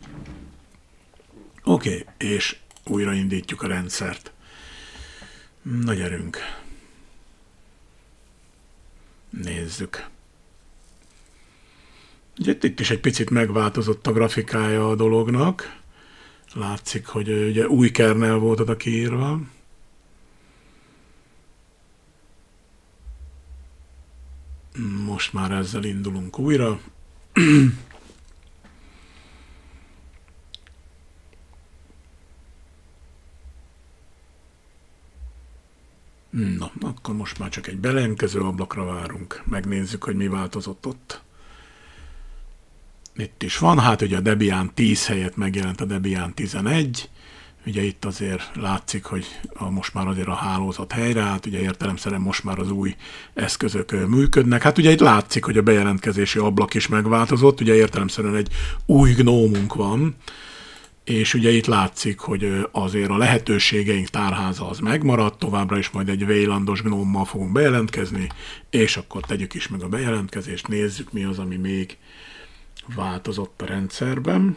A: Oké, okay, és újraindítjuk a rendszert. Na gyerünk. Nézzük. Ugye itt is egy picit megváltozott a grafikája a dolognak. Látszik, hogy ugye új kernel volt oda kiírva. Most már ezzel indulunk újra. Na, akkor most már csak egy bejelentkező ablakra várunk. Megnézzük, hogy mi változott ott. Itt is van, hát ugye a Debian tíz helyett megjelent a Debian tizenegy. Ugye itt azért látszik, hogy a, most már azért a hálózat helyreállt, ugye értelemszerűen most már az új eszközök működnek. Hát ugye itt látszik, hogy a bejelentkezési ablak is megváltozott, ugye értelemszerűen egy új gnómunk van, és ugye itt látszik, hogy azért a lehetőségeink tárháza az megmaradt, továbbra is majd egy Waylandos gnómmal fogunk bejelentkezni, és akkor tegyük is meg a bejelentkezést, nézzük mi az, ami még változott a rendszerben.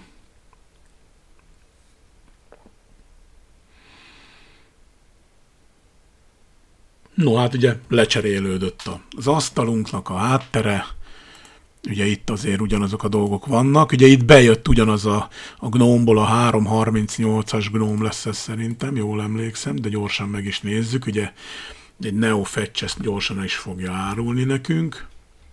A: No, hát ugye lecserélődött az asztalunknak a háttere, ugye itt azért ugyanazok a dolgok vannak, ugye itt bejött ugyanaz a, a gnómból a három harmincnyolcas gnóm lesz ez szerintem, jól emlékszem, de gyorsan meg is nézzük, ugye egy NeoFetch ezt gyorsan is fogja árulni nekünk.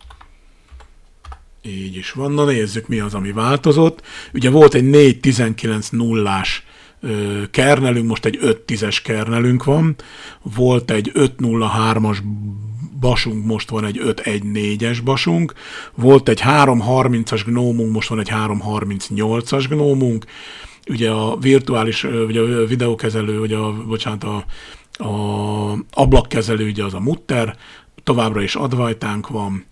A: Így is van, na nézzük mi az, ami változott. Ugye volt egy négy tizenkilenc nullás kernelünk, most egy öt tízes kernelünk van, volt egy öt nulla hármas basunk, most van egy öt tizennégyes basunk, volt egy három harmincas gnómunk, most van egy három harmincnyolcas gnómunk, ugye a virtuális, ugye a videókezelő, ugye a, bocsánat, a, a ablakkezelő, ugye az a Mutter, továbbra is advajtánk van,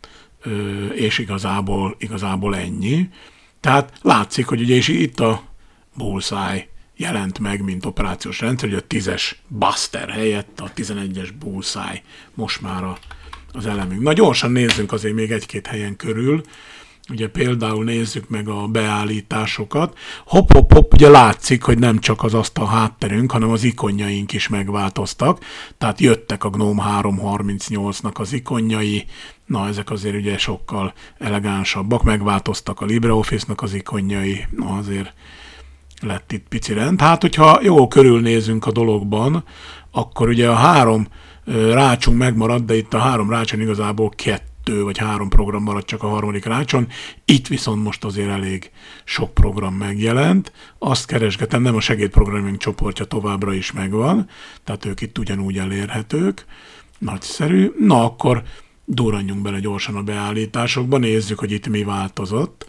A: és igazából, igazából ennyi. Tehát látszik, hogy ugye és itt a Bullseye jelent meg, mint operációs rendszer, hogy a tízes Buster helyett a tizenegyes Bullseye most már a, az elemünk. Na gyorsan nézzünk azért még egy-két helyen körül. Ugye például nézzük meg a beállításokat. Hopp, hopp, hopp, ugye látszik, hogy nem csak az asztal hátterünk, hanem az ikonjaink is megváltoztak. Tehát jöttek a Gnome három harmincnyolcnak az ikonjai. Na, ezek azért ugye sokkal elegánsabbak. Megváltoztak a LibreOffice-nak az ikonjai. Na, azért lett itt pici rend. Hát, hogyha jól körülnézünk a dologban, akkor ugye a három rácsunk megmaradt, de itt a három rácson igazából kettő vagy három program maradt csak a harmadik rácson. Itt viszont most azért elég sok program megjelent. Azt keresgetem, nem a segédprogramming csoportja továbbra is megvan, tehát ők itt ugyanúgy elérhetők. Nagyszerű. Na, akkor durranjunk bele gyorsan a beállításokba, nézzük, hogy itt mi változott.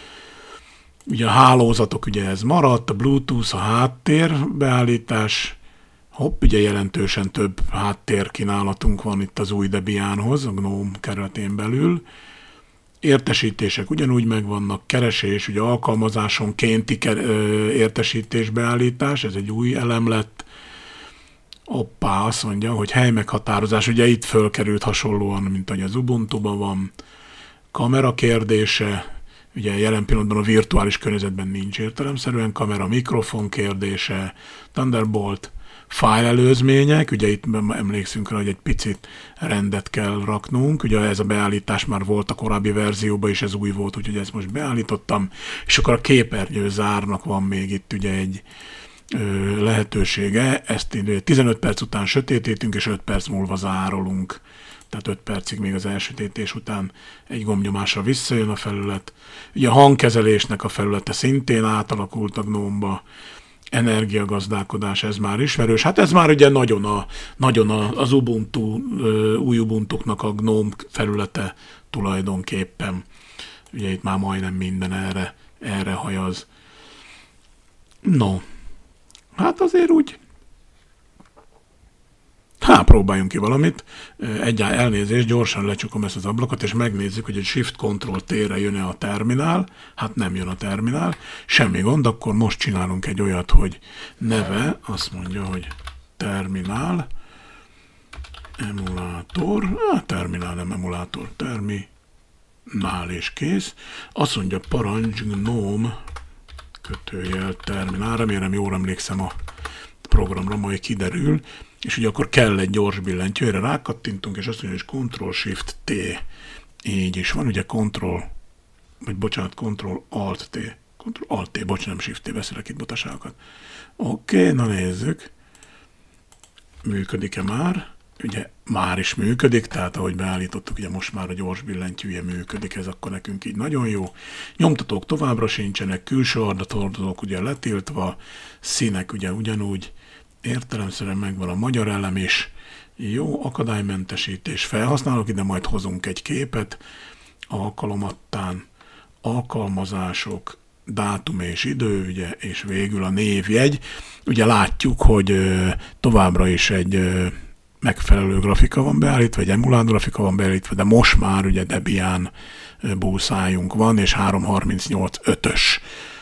A: Ugye a hálózatok, ugye ez maradt, a Bluetooth, a háttér beállítás, hopp, ugye jelentősen több háttérkínálatunk van itt az új Debianhoz, a Gnome keretén belül. Értesítések ugyanúgy megvannak, keresés, ugye alkalmazásonkénti értesítés beállítás, ez egy új elem lett. Hoppá, azt mondja, hogy helymeghatározás, ugye itt fölkerült hasonlóan, mint ahogy az Ubuntuban van. Kamera kérdése, ugye jelen pillanatban a virtuális környezetben nincs értelemszerűen kamera, mikrofon kérdése, Thunderbolt, file előzmények, ugye itt emlékszünk rá, hogy egy picit rendet kell raknunk, ugye ez a beállítás már volt a korábbi verzióban, és ez új volt, úgyhogy ezt most beállítottam, és akkor a képernyő zárnak van még itt ugye egy ö, lehetősége, ezt tizenöt perc után sötétítünk, és öt perc múlva zárolunk. Tehát öt percig még az elsötétés után egy gombnyomásra visszajön a felület. Ugye a hangkezelésnek a felülete szintén átalakult a Gnome-ba, energiagazdálkodás, ez már ismerős. Hát ez már ugye nagyon, a, nagyon a, az Ubuntu, új Ubuntuknak a Gnome felülete tulajdonképpen. Ugye itt már majdnem minden erre, erre hajaz. No, hát azért úgy. Hát próbáljunk ki valamit. Egyáltalán elnézést, gyorsan lecsukom ezt az ablakot, és megnézzük, hogy egy Shift-Control-T-re jön-e a terminál. Hát nem jön a terminál. Semmi gond, akkor most csinálunk egy olyat, hogy neve, azt mondja, hogy terminál, emulátor, hát terminál, nem emulátor, terminál és kész. Azt mondja, parancs Gnome, kötőjel terminál, remélem jól emlékszem a programra, majd kiderül. És ugye akkor kell egy gyors billentyű, erre rákattintunk, és azt mondja, hogy Ctrl-Shift-T. Így is van, ugye Ctrl, vagy bocsánat, Ctrl-Alt-T. Alt-T, bocs, nem Shift-T, beszélek itt butaságokat. Oké, okay, na nézzük. Működik-e már? Ugye már is működik, tehát ahogy beállítottuk, ugye most már a gyors billentyűje működik, ez akkor nekünk így nagyon jó. Nyomtatók továbbra sincsenek, külső adathordozók ugye letiltva, színek ugye ugyanúgy, értelemszerűen megvan a magyar elem is, jó, akadálymentesítés, felhasználok, ide majd hozunk egy képet, alkalomattán, alkalmazások, dátum és idő, ugye, és végül a névjegy. Ugye látjuk, hogy továbbra is egy megfelelő grafika van beállítva, egy emulált grafika van beállítva, de most már ugye Debian bullseye-unk van, és három harmincnyolc ötös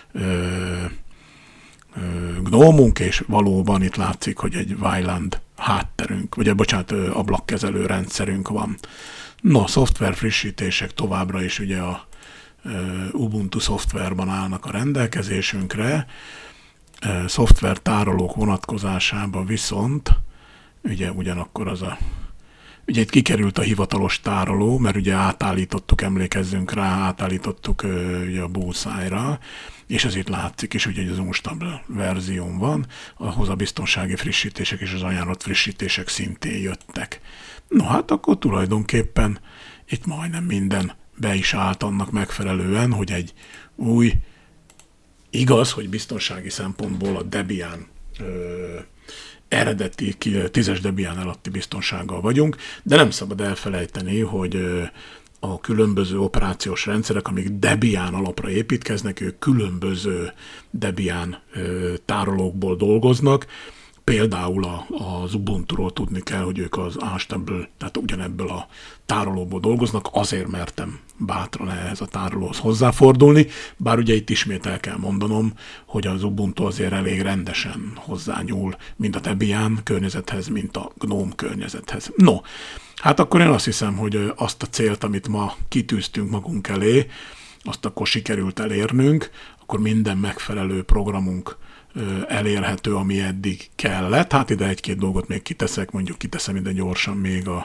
A: gnómunk, és valóban itt látszik, hogy egy Wayland hátterünk, vagy bocsánat, ablakkezelő rendszerünk van. No, szoftver frissítések továbbra is ugye a Ubuntu szoftverban állnak a rendelkezésünkre, szoftvertárolók vonatkozásában viszont ugye ugyanakkor az a ugye itt kikerült a hivatalos tároló, mert ugye átállítottuk, emlékezzünk rá, átállítottuk ugye a bullseye-ra, és ez itt látszik is, ugye, hogy az unstable verzión van, ahhoz a biztonsági frissítések és az ajánlott frissítések szintén jöttek. No hát akkor tulajdonképpen itt majdnem minden be is állt annak megfelelően, hogy egy új, igaz, hogy biztonsági szempontból a Debian ö, eredeti tízes Debian alatti biztonsággal vagyunk, de nem szabad elfelejteni, hogy ö, a különböző operációs rendszerek, amik Debian alapra építkeznek, ők különböző Debian ö, tárolókból dolgoznak. Például a, az Ubunturól tudni kell, hogy ők az Unstable, tehát ugyanebből a tárolóból dolgoznak, azért mertem bátran ehhez a tárolóhoz hozzáfordulni, bár ugye itt ismét el kell mondanom, hogy az Ubuntu azért elég rendesen hozzányúl, mind a Debian környezethez, mint a GNOME környezethez. No, hát akkor én azt hiszem, hogy azt a célt, amit ma kitűztünk magunk elé, azt akkor sikerült elérnünk, akkor minden megfelelő programunk elérhető, ami eddig kellett. Hát ide egy-két dolgot még kiteszek, mondjuk kiteszem ide gyorsan még a,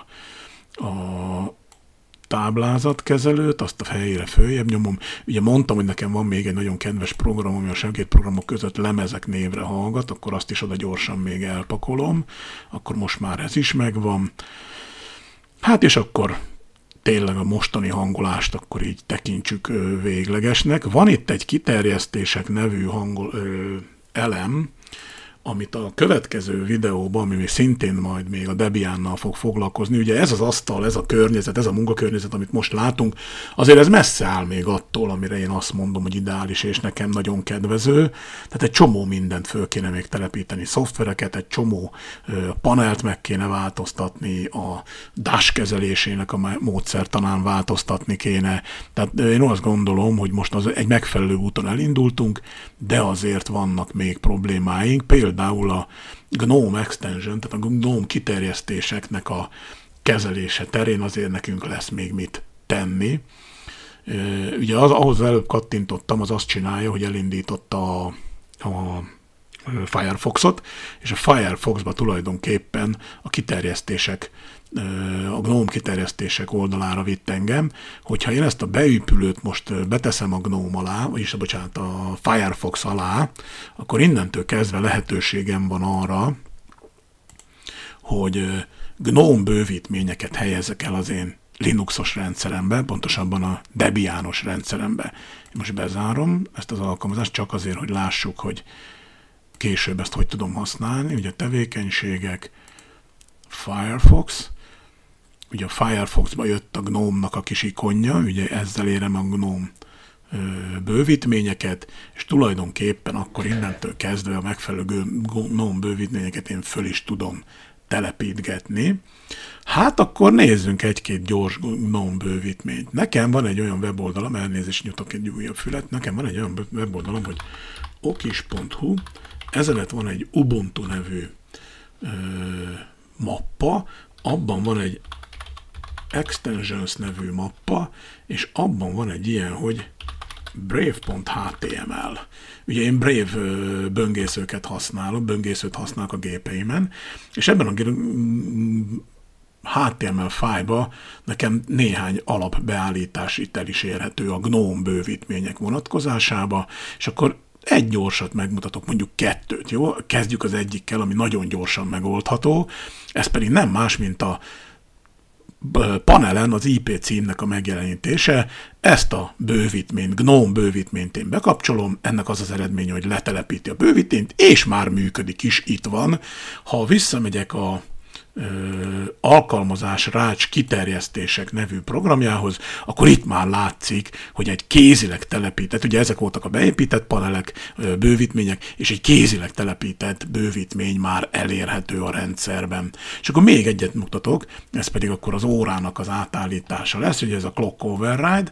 A: a táblázatkezelőt, azt a helyére följebb nyomom. Ugye mondtam, hogy nekem van még egy nagyon kedves program, ami a segédprogramok között lemezek névre hallgat, akkor azt is oda gyorsan még elpakolom, akkor most már ez is megvan. Hát és akkor tényleg a mostani hangolást akkor így tekintsük véglegesnek. Van itt egy kiterjesztések nevű hangol, ö, elem, amit a következő videóban, ami szintén majd még a Debiannal fog foglalkozni, ugye ez az asztal, ez a környezet, ez a munkakörnyezet, amit most látunk, azért ez messze áll még attól, amire én azt mondom, hogy ideális és nekem nagyon kedvező. Tehát egy csomó mindent föl kéne még telepíteni, szoftvereket, egy csomó ö, panelt meg kéne változtatni, a dash kezelésének a módszertanán változtatni kéne. Tehát én azt gondolom, hogy most az egy megfelelő úton elindultunk, de azért vannak még problémáink, például Például a GNOME extension, tehát a GNOME kiterjesztéseknek a kezelése terén azért nekünk lesz még mit tenni. Ugye az, ahhoz előbb kattintottam, az azt csinálja, hogy elindította a, a Firefoxot, és a Firefoxba tulajdonképpen a kiterjesztések, a GNOME kiterjesztések oldalára vitt engem, hogyha én ezt a beépülőt most beteszem a GNOME alá, vagyis bocsánat, a Firefox alá, akkor innentől kezdve lehetőségem van arra, hogy GNOME bővítményeket helyezzek el az én Linuxos rendszerembe, pontosabban a Debianos rendszerembe. Én most bezárom ezt az alkalmazást, csak azért, hogy lássuk, hogy később ezt hogy tudom használni. Ugye tevékenységek, Firefox, ugye a Firefoxba jött a GNOME-nak a kis ikonja, ugye ezzel érem a GNOME ö, bővítményeket, és tulajdonképpen akkor innentől kezdve a megfelelő GNOME bővítményeket én föl is tudom telepítgetni. Hát akkor nézzünk egy-két gyors GNOME bővítményt. Nekem van egy olyan weboldalam, elnézést nyitok egy újabb fület, nekem van egy olyan weboldalam, hogy okis pont hu, ezelőtt van egy Ubuntu nevű ö, mappa, abban van egy extensions nevű mappa, és abban van egy ilyen, hogy brave pont h t m l. Ugye én Brave böngészőket használok, böngészőt használok a gépeimen, és ebben a há té em el fájlba nekem néhány alapbeállítás itt el is érhető a GNOME bővítmények vonatkozásába, és akkor egy gyorsat megmutatok, mondjuk kettőt, jó? Kezdjük az egyikkel, ami nagyon gyorsan megoldható, ez pedig nem más, mint a panelen az i pé címnek a megjelenítése. Ezt a bővítményt, GNOME bővítményt én bekapcsolom, ennek az az eredménye, hogy letelepíti a bővítményt, és már működik is, itt van. Ha visszamegyek a alkalmazás rács kiterjesztések nevű programjához, akkor itt már látszik, hogy egy kézileg telepített, ugye ezek voltak a beépített panelek, bővítmények, és egy kézileg telepített bővítmény már elérhető a rendszerben. És akkor még egyet mutatok, ez pedig akkor az órának az átállítása lesz, ugye ez a clock override,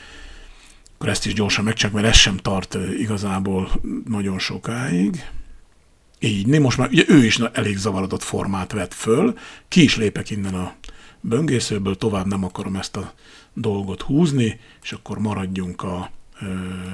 A: akkor ezt is gyorsan megcsináljuk, mert ez sem tart igazából nagyon sokáig. Így, most már ugye ő is elég zavarodott formát vett föl, ki is lépek innen a böngészőből, tovább nem akarom ezt a dolgot húzni, és akkor maradjunk a ö,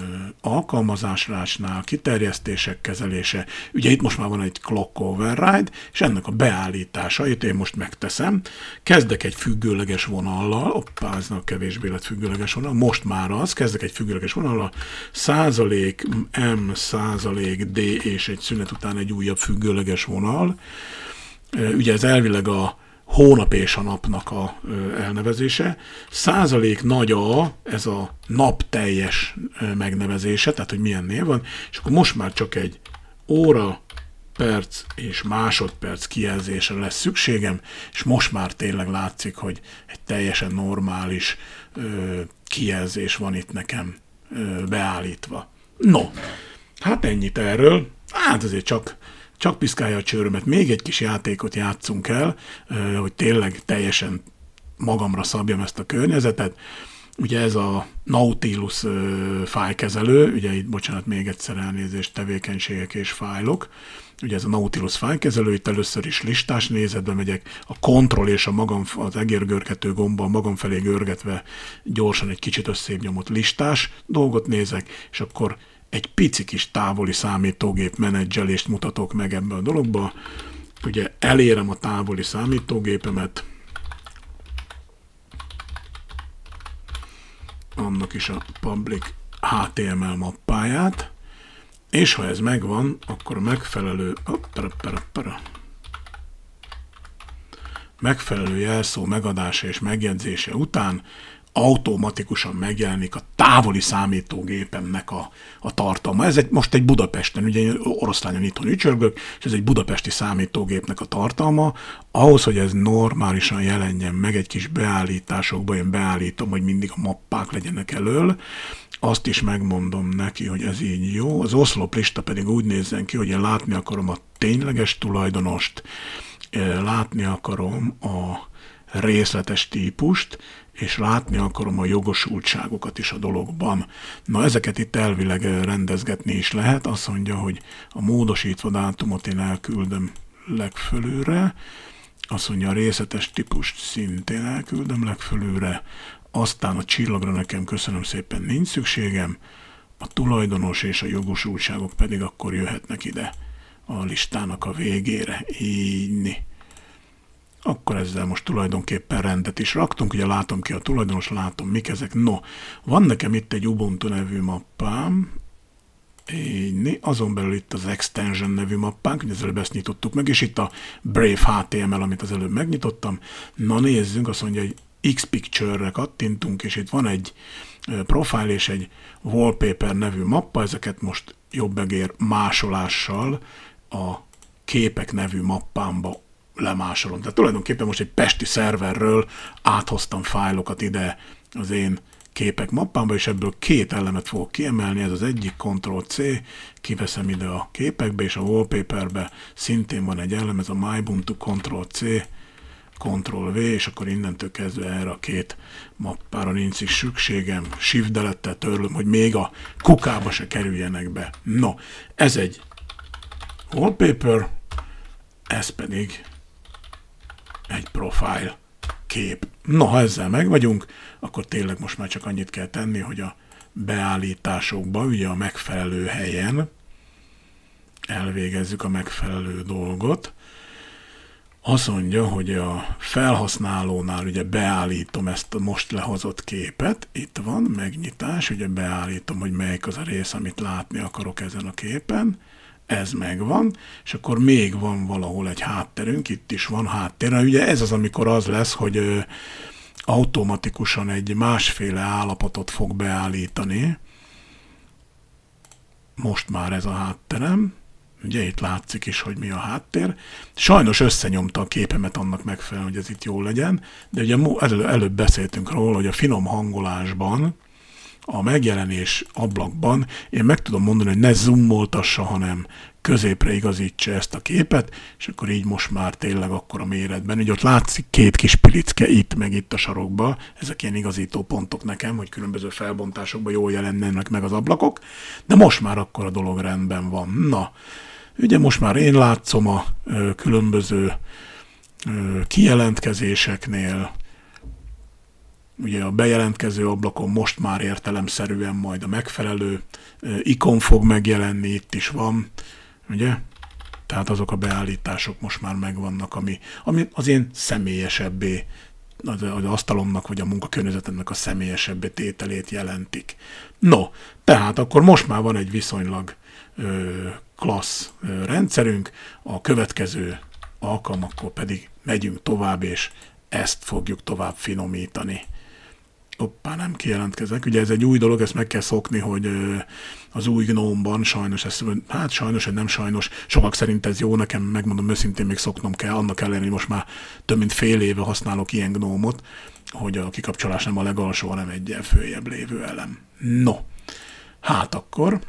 A: alkalmazásrácsnál, kiterjesztések kezelése. Ugye itt most már van egy clock override, és ennek a beállításait én most megteszem. Kezdek egy függőleges vonallal, oppá, ez a kevésbé lett függőleges vonal, most már az, kezdek egy függőleges vonallal, százalék M, százalék D és egy szünet után egy újabb függőleges vonal. Ugye ez elvileg a hónap és a napnak a elnevezése. Százalék nagy A, ez a nap teljes megnevezése, tehát hogy milyen név van, és akkor most már csak egy óra, perc és másodperc kijelzésre lesz szükségem, és most már tényleg látszik, hogy egy teljesen normális ö, kijelzés van itt nekem ö, beállítva. No, hát ennyit erről. Hát azért csak Csak piszkálja a csőrömet, még egy kis játékot játszunk el, hogy tényleg teljesen magamra szabjam ezt a környezetet. Ugye ez a Nautilus fájlkezelő, ugye itt, bocsánat, még egyszer elnézést, tevékenységek és fájlok. Ugye ez a Nautilus fájlkezelő, itt először is listás nézetbe megyek, a Ctrl és a magam, az egérgörgető gombbal magam felé görgetve gyorsan egy kicsit összébb nyomott listás dolgot nézek, és akkor egy pici kis távoli számítógép menedzselést mutatok meg ebben a dologba. Ugye elérem a távoli számítógépemet, annak is a public há té em el mappáját, és ha ez megvan, akkor a megfelelő oppara, para, para, megfelelő jelszó megadása és megjegyzése után automatikusan megjelenik a távoli számítógépemnek a, a tartalma. Ez egy, most egy Budapesten, ugye én oroszlányon itthon ücsörgök, és ez egy budapesti számítógépnek a tartalma. Ahhoz, hogy ez normálisan jelenjen meg egy kis beállításokba, én beállítom, hogy mindig a mappák legyenek elől, azt is megmondom neki, hogy ez így jó. Az oszloplista pedig úgy nézzen ki, hogy én látni akarom a tényleges tulajdonost, látni akarom a részletes típust, és látni akarom a jogosultságokat is a dologban. Na, ezeket itt elvileg rendezgetni is lehet. Azt mondja, hogy a módosítva dátumot én elküldöm legfölülre. Azt mondja, a részletes típust szintén elküldöm legfölülre. Aztán a csillagra nekem köszönöm szépen nincs szükségem. A tulajdonos és a jogosultságok pedig akkor jöhetnek ide a listának a végére. Így. Akkor ezzel most tulajdonképpen rendet is raktunk, ugye látom ki a tulajdonos, látom mik ezek. No, van nekem itt egy Ubuntu nevű mappám, így, azon belül itt az Extension nevű mappánk, ugye ezzel ezt nyitottuk meg, és itt a Brave há té em el, amit az előbb megnyitottam. Na nézzünk, azt mondja, hogy Xpicture-re kattintunk, és itt van egy profile és egy Wallpaper nevű mappa, ezeket most jobbegér másolással a képek nevű mappámba lemásolom. Tehát tulajdonképpen most egy pesti szerverről áthoztam fájlokat ide az én képek mappámba, és ebből két elemet fogok kiemelni, ez az egyik, control C, kiveszem ide a képekbe, és a wallpaperbe szintén van egy elem, ez a MyUbuntu, control C, control V, és akkor innentől kezdve erre a két mappára nincs is szükségem, shift delettel törlöm, hogy még a kukába se kerüljenek be. No, ez egy wallpaper, ez pedig egy profile kép. No, ha ezzel meg vagyunk, akkor tényleg most már csak annyit kell tenni, hogy a beállításokba, ugye a megfelelő helyen elvégezzük a megfelelő dolgot. Azt mondja, hogy a felhasználónál ugye beállítom ezt a most lehozott képet, itt van, megnyitás, ugye beállítom, hogy melyik az a rész, amit látni akarok ezen a képen, ez megvan, és akkor még van valahol egy hátterünk, itt is van háttér, ugye ez az, amikor az lesz, hogy ö, automatikusan egy másféle állapotot fog beállítani, most már ez a hátterem, ugye itt látszik is, hogy mi a háttér. Sajnos összenyomta a képemet annak megfelelően, hogy ez itt jól legyen, de ugye elő, előbb beszéltünk róla, hogy a finom hangolásban, a megjelenés ablakban én meg tudom mondani, hogy ne zoomoltassa, hanem középre igazítsa ezt a képet, és akkor így most már tényleg akkor a méretben. Ugye ott látszik két kis pilicke itt, meg itt a sarokba, ezek ilyen igazító pontok nekem, hogy különböző felbontásokban jól jelennének meg az ablakok, de most már akkor a dolog rendben van. Na, ugye most már én látszom a ö, különböző ö, kijelentkezéseknél, ugye a bejelentkező ablakon most már értelemszerűen majd a megfelelő ö, ikon fog megjelenni, itt is van, ugye? Tehát azok a beállítások most már megvannak, ami, ami az én személyesebbé, az, az asztalomnak vagy a munkakörnyezetemnek a személyesebbé tételét jelentik. No, tehát akkor most már van egy viszonylag ö, klassz ö, rendszerünk, a következő alkalmakkor pedig megyünk tovább, és ezt fogjuk tovább finomítani. Hoppá, nem kijelentkezek. Ugye ez egy új dolog, ezt meg kell szokni, hogy ö, az új Gnome-ban sajnos, ez, hát sajnos, vagy nem sajnos, sokak szerint ez jó, nekem megmondom őszintén még szoknom kell, annak ellenére, hogy most már több mint fél éve használok ilyen Gnome-ot, hogy a kikapcsolás nem a legalsó, hanem egy följebb lévő elem. No, hát akkor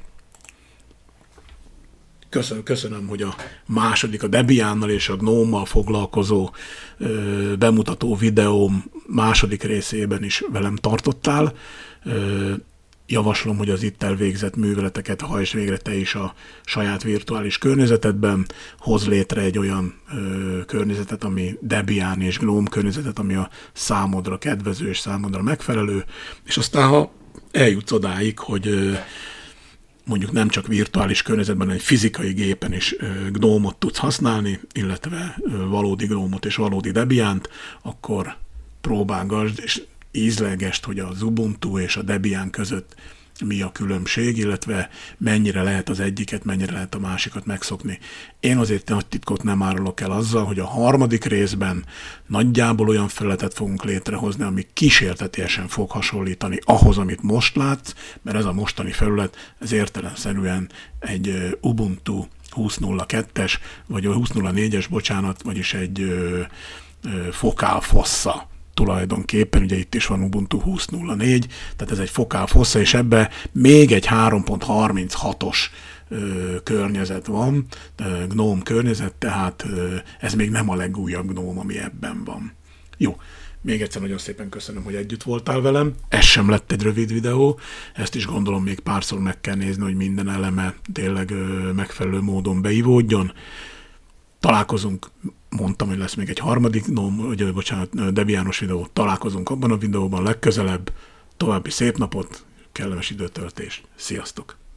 A: Köszönöm, köszönöm, hogy a második, a Debiannal és a Gnome-mal foglalkozó ö, bemutató videóm második részében is velem tartottál. Ö, javaslom, hogy az itt elvégzett műveleteket hajtsd végre te is a saját virtuális környezetedben, hoz létre egy olyan ö, környezetet, ami Debian és Gnome környezetet, ami a számodra kedvező és számodra megfelelő, és aztán ha eljutsz odáig, hogy ö, mondjuk nem csak virtuális környezetben, hanem egy fizikai gépen is Gnome-ot tudsz használni, illetve valódi Gnome-ot és valódi Debiant, akkor próbálgasd és ízlelgesd, hogy az Ubuntu és a Debian között mi a különbség, illetve mennyire lehet az egyiket, mennyire lehet a másikat megszokni. Én azért nagy titkot nem árulok el azzal, hogy a harmadik részben nagyjából olyan felületet fogunk létrehozni, ami kísértetiesen fog hasonlítani ahhoz, amit most látsz, mert ez a mostani felület, ez értelemszerűen egy Ubuntu húsz nulla kettes, vagy a húsz nulla négyes, bocsánat, vagyis egy ö, ö, Focal Fossa tulajdonképpen, ugye itt is van Ubuntu húsz nulla négy, tehát ez egy Focal Fossa, és ebbe még egy három pont harminchatos ö, környezet van, ö, Gnome környezet, tehát ö, ez még nem a legújabb Gnome, ami ebben van. Jó, még egyszer nagyon szépen köszönöm, hogy együtt voltál velem. Ez sem lett egy rövid videó, ezt is gondolom még párszor meg kell nézni, hogy minden eleme tényleg ö, megfelelő módon beivódjon. Találkozunk, mondtam, hogy lesz még egy harmadik, no, vagy, bocsánat, Debianos videó, találkozunk abban a videóban legközelebb. További szép napot, kellemes időtöltést. Sziasztok!